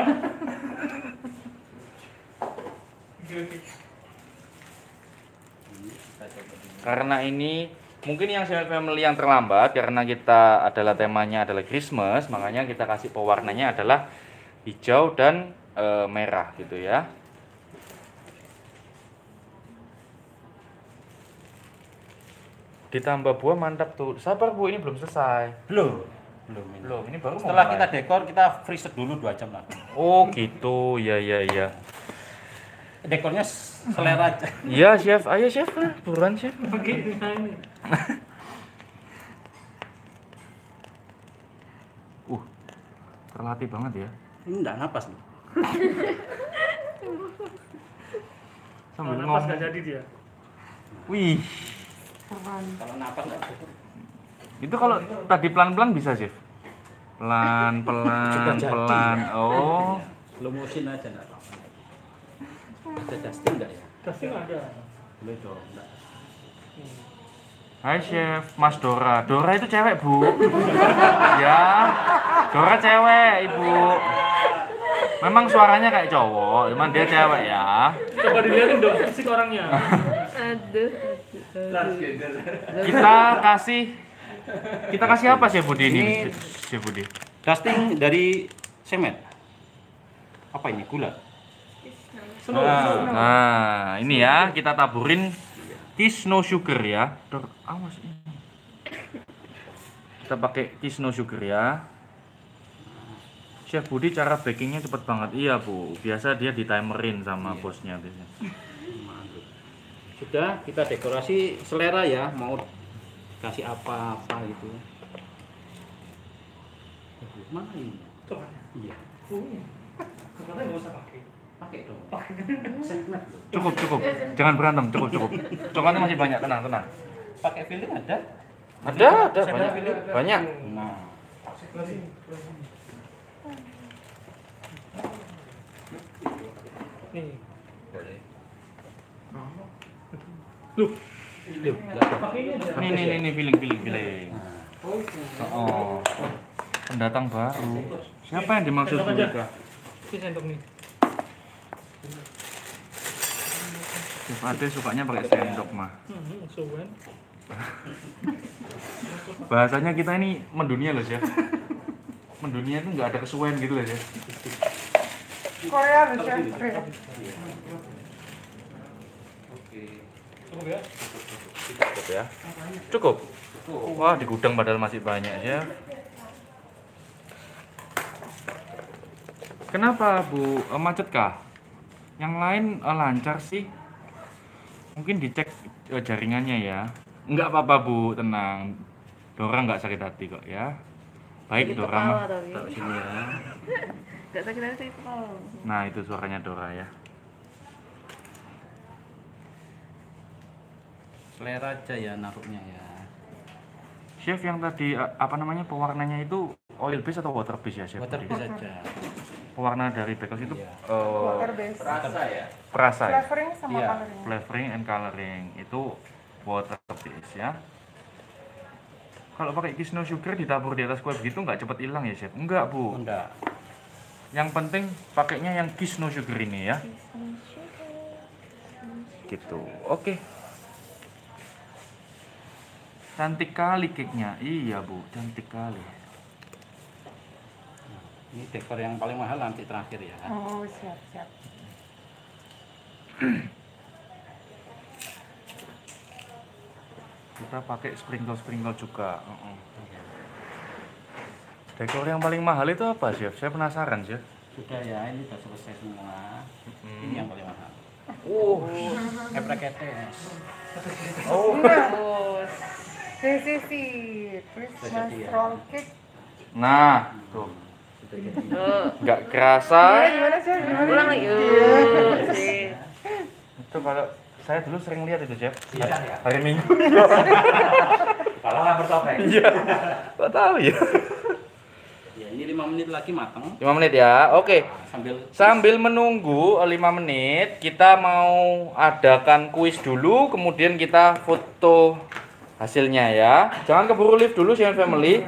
Karena ini mungkin yang Chef Family yang terlambat karena kita adalah temanya adalah Christmas, makanya kita kasih pewarnanya adalah hijau dan eh, merah gitu ya. Ditambah buah mantap tuh. Sabar Bu, ini belum selesai. Belum. Belum ini. Belum, ini baru mau Setelah mulai. kita dekor, kita freezer dulu dua jam lagi. Oh gitu, ya ya ya. Dekornya selera aja. Iya Chef, ayo Chef, lah, buruan Chef. Oke, nah ini. Uh, terlatih banget ya. Ini enggak napas nih. Sambil Kalau napas ngomong. nggak jadi dia. Wih, Keren. Kalau napas enggak cukup. itu kalau tadi pelan-pelan bisa Chef. Pelan, pelan, Sudah jadi. pelan. Oh, Slow motion aja enggak apa-apa. Ada dusting enggak ya? Dusting ada. Boleh dong. Enggak. hai Chef, Mas Dora. Dora itu cewek Bu. Ya, Dora cewek Ibu. Memang suaranya kayak cowok, cuman dia cewek ya. Coba dilihatin dong fisik orangnya. Aduh. Kita kasih, kita kasih apa Chef Budi ini? Ini- Chef Budi. Dusting dari semet. Apa ini? Gula. Snow, Nah, snow. nah, ini ya kita taburin kiss no sugar ya. Dor, awas ini. Kita pakai kiss no sugar ya. Chef Budi cara bakingnya cepet banget. Iya Bu, biasa dia di timerin sama bosnya biasanya. Sudah, kita dekorasi selera ya, mau kasih apa-apa gitu. Mana ini? Iya. Katanya nggak usah pakai. Pakai dong. Cukup cukup, jangan berantem, cukup cukup. Coklatnya masih banyak, tenang tenang. Pakai filling ada? Ada ada banyak banyak. Nah, Nih. boleh. Loh, Loh, pakai ini aja. Ini ini ini, ini feeling feeling feeling. Oh, pendatang baru. Siapa yang dimaksud Bu Sendok aja. Rika? Ini sendok nih. Chef Ade sukanya pakai sendok mah. Hmm, so kan. Bahasanya kita ini mendunia loh Chef. Mendunia itu nggak ada kesuwen gitu loh Chef. Korea loh chef. Korea. Cukup ya? Cukup ya. Cukup. Wah di gudang padahal masih banyak ya. Kenapa Bu Eh, macet kah? Yang lain eh, lancar sih. Mungkin dicek eh, jaringannya ya. Enggak apa-apa Bu, tenang. Dora nggak sakit hati kok ya. Baik Sakit Dora kepala mah. tapi. Taruh sini ya. Gak sakit hati kepala. Nah itu suaranya Dora ya. Selera aja ya naruhnya ya. Chef yang tadi eh, apa namanya pewarnanya itu oil base atau water base ya Chef? Water Tadi? base aja. Pewarna dari bagels itu Iya. eh, Water base. perasa ya? Flavoring sama Iya. coloring. Flavoring and coloring itu water base ya. Kalau pakai kiss no sugar ditabur di atas kue begitu nggak cepet hilang ya Chef? Enggak Bu. Enggak. Yang penting pakainya yang kiss no sugar ini ya. Gitu. Oke. Cantik kali cake-nya. Iya Bu, cantik kali. Ini dekor yang paling mahal nanti terakhir ya. Oh siap siap. Kita pakai sprinkle-sprinkle juga. Uh-uh. Dekor yang paling mahal itu apa Chef? Saya penasaran Chef. Sudah ya, ini sudah selesai semua. Hmm. Ini yang paling mahal. Oh, Epreketes. oh. Bagus. This is it. Christmas jadi ya. roll cake. Nah, tuh. Tuh. Nggak kerasa. Gimana gimana sih? Gimana? Ulang lagi. Yuk. Sih. Itu kalau saya dulu sering lihat itu Chef. Iya, ya. Hari Minggu. Kalau nggak bertopeng. Iya. Kok tahu ya? Ya, ini lima menit lagi matang. lima menit ya. Oke. Sambil Sambil menunggu lima menit, kita mau adakan kuis dulu, kemudian kita foto hasilnya ya. Jangan keburu live dulu Chef Family.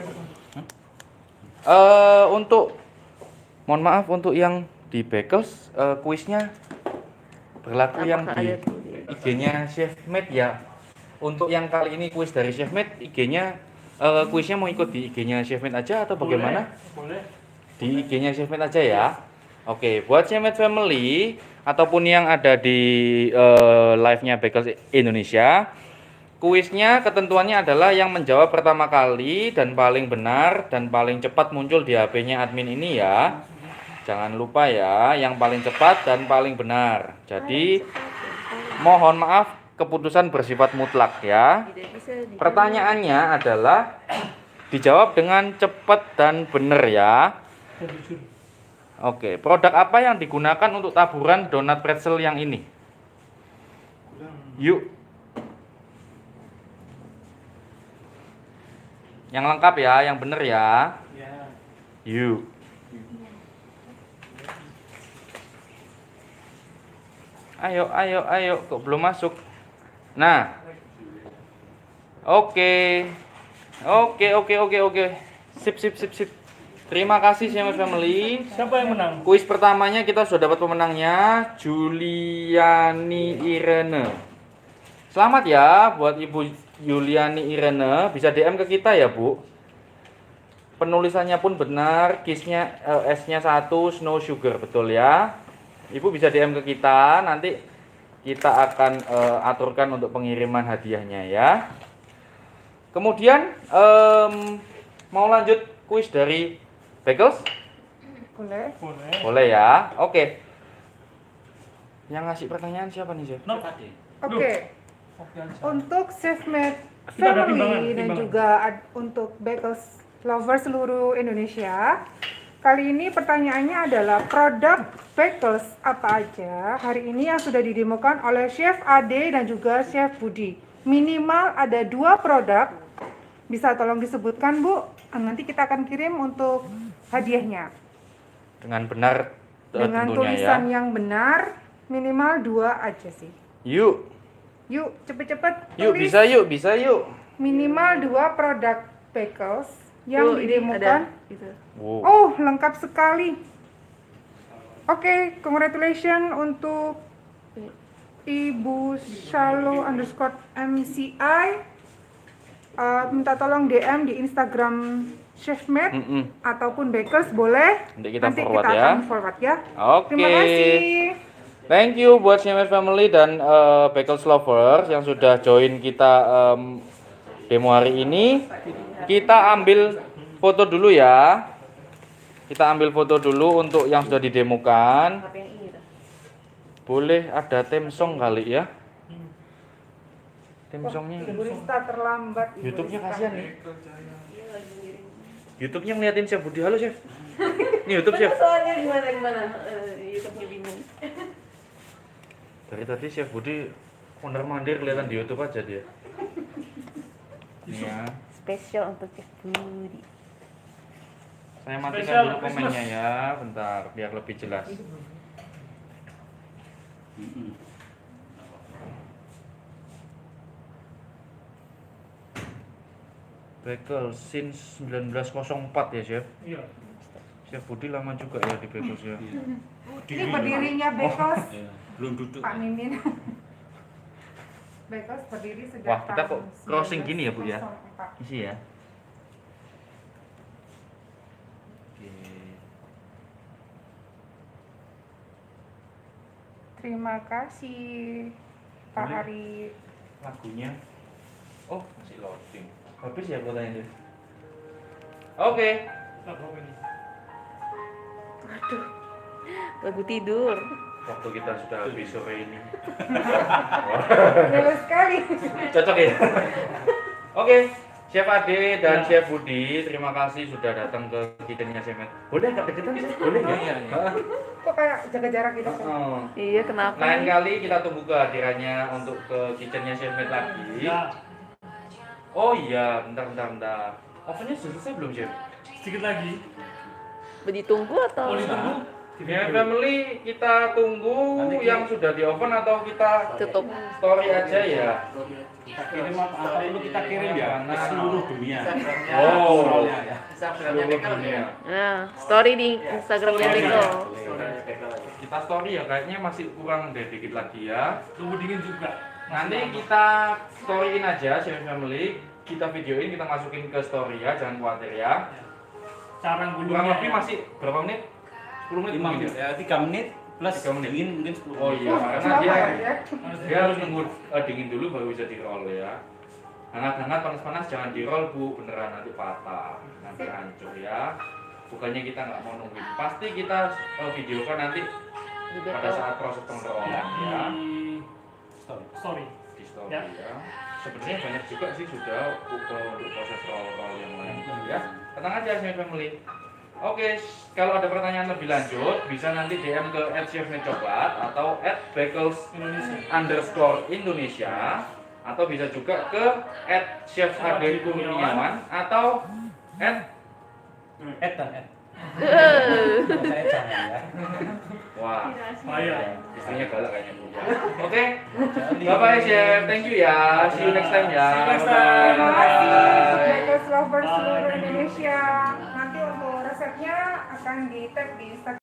Eh untuk mohon maaf untuk yang di bagels eh, kuisnya berlaku yang Apakah di ada tuh? I G-nya Chef Mate ya. Untuk yang kali ini kuis dari Chef Mate, I G-nya eh, kuisnya mau ikut di I G-nya Chef Mate aja atau bagaimana? Boleh. Di I G-nya Chef Mate aja ya. Oke, buat Chef Mate Family ataupun yang ada di eh, live-nya Bagels Indonesia, kuisnya ketentuannya adalah yang menjawab pertama kali dan paling benar dan paling cepat muncul di H P-nya admin ini ya. Jangan lupa ya, yang paling cepat dan paling benar. Jadi mohon maaf keputusan bersifat mutlak ya. Tidak bisa di- Pertanyaannya adalah dijawab dengan cepat dan benar ya. Dan jujur. Oke, produk apa yang digunakan untuk taburan donat pretzel yang ini? Yuk. Yang lengkap ya, yang benar ya. Ya. Yuk. Ayo, ayo, ayo, kok belum masuk? Nah. Oke. Oke, oke, oke, oke. Sip, sip, sip, sip. Terima kasih Chef Family. Siapa yang menang? Kuis pertamanya kita sudah dapat pemenangnya, Juliani Irene. Selamat ya buat Ibu Juliani Irene, bisa D M ke kita ya Bu. Penulisannya pun benar, kisnya eh, S-nya satu, Snow Sugar, betul ya. Ibu bisa D M ke kita, nanti kita akan uh, aturkan untuk pengiriman hadiahnya ya. Kemudian um, mau lanjut kuis dari Bagels? Boleh. Boleh. Boleh ya. Oke. Yang ngasih pertanyaan siapa nih, Chef? No. Oke. Oke, aja. Untuk Chef Made Kita ada timbangan, Family dan timbangan. juga ad- untuk Bagels Lover seluruh Indonesia. Kali ini pertanyaannya adalah produk Bagels apa aja hari ini yang sudah didemokan oleh Chef Ade dan juga Chef Budi. Minimal ada dua produk. Bisa tolong disebutkan, Bu? Nanti kita akan kirim untuk hadiahnya. Dengan benar uh, Dengan tentunya tulisan ya. yang benar, minimal dua aja sih. Yuk. Yuk, cepet-cepet Yuk tulis. bisa yuk, bisa yuk. Minimal dua produk Bagels yang Tuh, ini ada didemokan. gitu. Wow. Oh, lengkap sekali. Oke, congratulations untuk Ibu Shalo underscore M C I. Uh, minta tolong D M di Instagram Chef Made Mm-mm. ataupun Bagels boleh. Nanti kita Nanti forward kita ya. akan forward ya. Oke. Terima kasih. Thank you buat Chef Made Family dan uh, Bagels Lovers yang sudah join kita um, demo hari ini. Kita ambil foto dulu ya. Kita ambil foto dulu untuk yang sudah didemokan. Apa yang ini dah? Boleh ada theme song kali ya. Theme songnya. Ibu Rista terlambat. Ibu YouTube-nya Rista. kasihan nih. YouTube-nya ngeliatin Chef Budi. Halo Chef. Ini YouTube Chef. Soalnya gimana gimana? Eh, YouTube-nya bingung. Dari tadi Chef Budi mondar mandir kelihatan di YouTube aja dia. Ini ya. Spesial untuk Chef Budi. Saya matikan Spesial dulu Christmas. komennya ya, bentar biar lebih jelas. Mm-mm. Bagel since seribu sembilan ratus empat ya Chef. Iya. Chef Budi lama juga ya di Bagels ya. Ini berdirinya Bagels, Ya, belum duduk. Pak Mimin. Bagels berdiri sejak Wah, kita kok tahun crossing gini ya, Bu, ya? seribu sembilan ratus empat. Isi ya. Oke. Terima kasih Pak Boleh. Hari. Lagunya. Oh, masih loading. Habis ya fotonya Chef. Oke. Nah, bawa ini. Lagu tidur. Waktu kita sudah habis sore ini. Bagus sekali. Cocok ya. Oke, Chef Ade dan Chef Budi, terima kasih sudah datang ke kitchennya Chef Made. Boleh agak deketan sih? Boleh ya? Iya, iya. Kok kayak jaga jarak gitu? Chef? Oh. Iya, kenapa? Lain kali kita tunggu kehadirannya untuk ke kitchennya Chef Made lagi. Ya, Oh iya, bentar bentar bentar. Ovennya sudah selesai belum Chef? sedikit lagi. Ditunggu atau? Mau ditunggu? Chef Family kita tunggu Nanti yang sudah di oven atau kita Tutup. story aja ya? Kita kirim apa dulu kita kirim ya ke seluruh dunia. Oh, Ya. seluruh dunia. Nah, story di Instagramnya Beko. Kita story ya, kayaknya masih kurang deh dikit lagi ya. Tunggu dingin juga. Nanti kita storyin aja Chef Family, kita videoin, kita masukin ke story ya, jangan khawatir ya. Cara Kurang gulungnya. lebih masih berapa menit? sepuluh menit lima mungkin menit ya? ya, tiga menit plus Tiga menit. dingin mungkin sepuluh Oh menit. iya, karena Lama dia ya? dia harus nunggu eh, dingin dulu baru bisa di roll ya. Hangat-hangat, panas-panas jangan di roll Bu, beneran nanti patah, nanti hancur ya. Bukannya kita nggak mau nungguin, pasti kita eh, videokan nanti Di pada Beko. saat proses pengerolan ya. Di Sorry. story. Di story Ya. ya. Sebenarnya banyak juga sih sudah untuk untuk proses roll-roll yang lain ya. Tenang aja Chef Family. Oke, kalau ada pertanyaan lebih lanjut bisa nanti D M ke at chef made coklat atau at bagels Indonesia. underscore Indonesia atau bisa juga ke at chef Ade Kurniawan atau at Ed dan Ed. Eh. Saya jangan ya. wah Bahaya. istrinya galak kayaknya Bu. Oke, bye bye chef, thank you ya, see you next time ya. See you next time. Terima kasih Bye. Bagels Lover seluruh Indonesia. Nanti untuk resepnya akan di tag di Instagram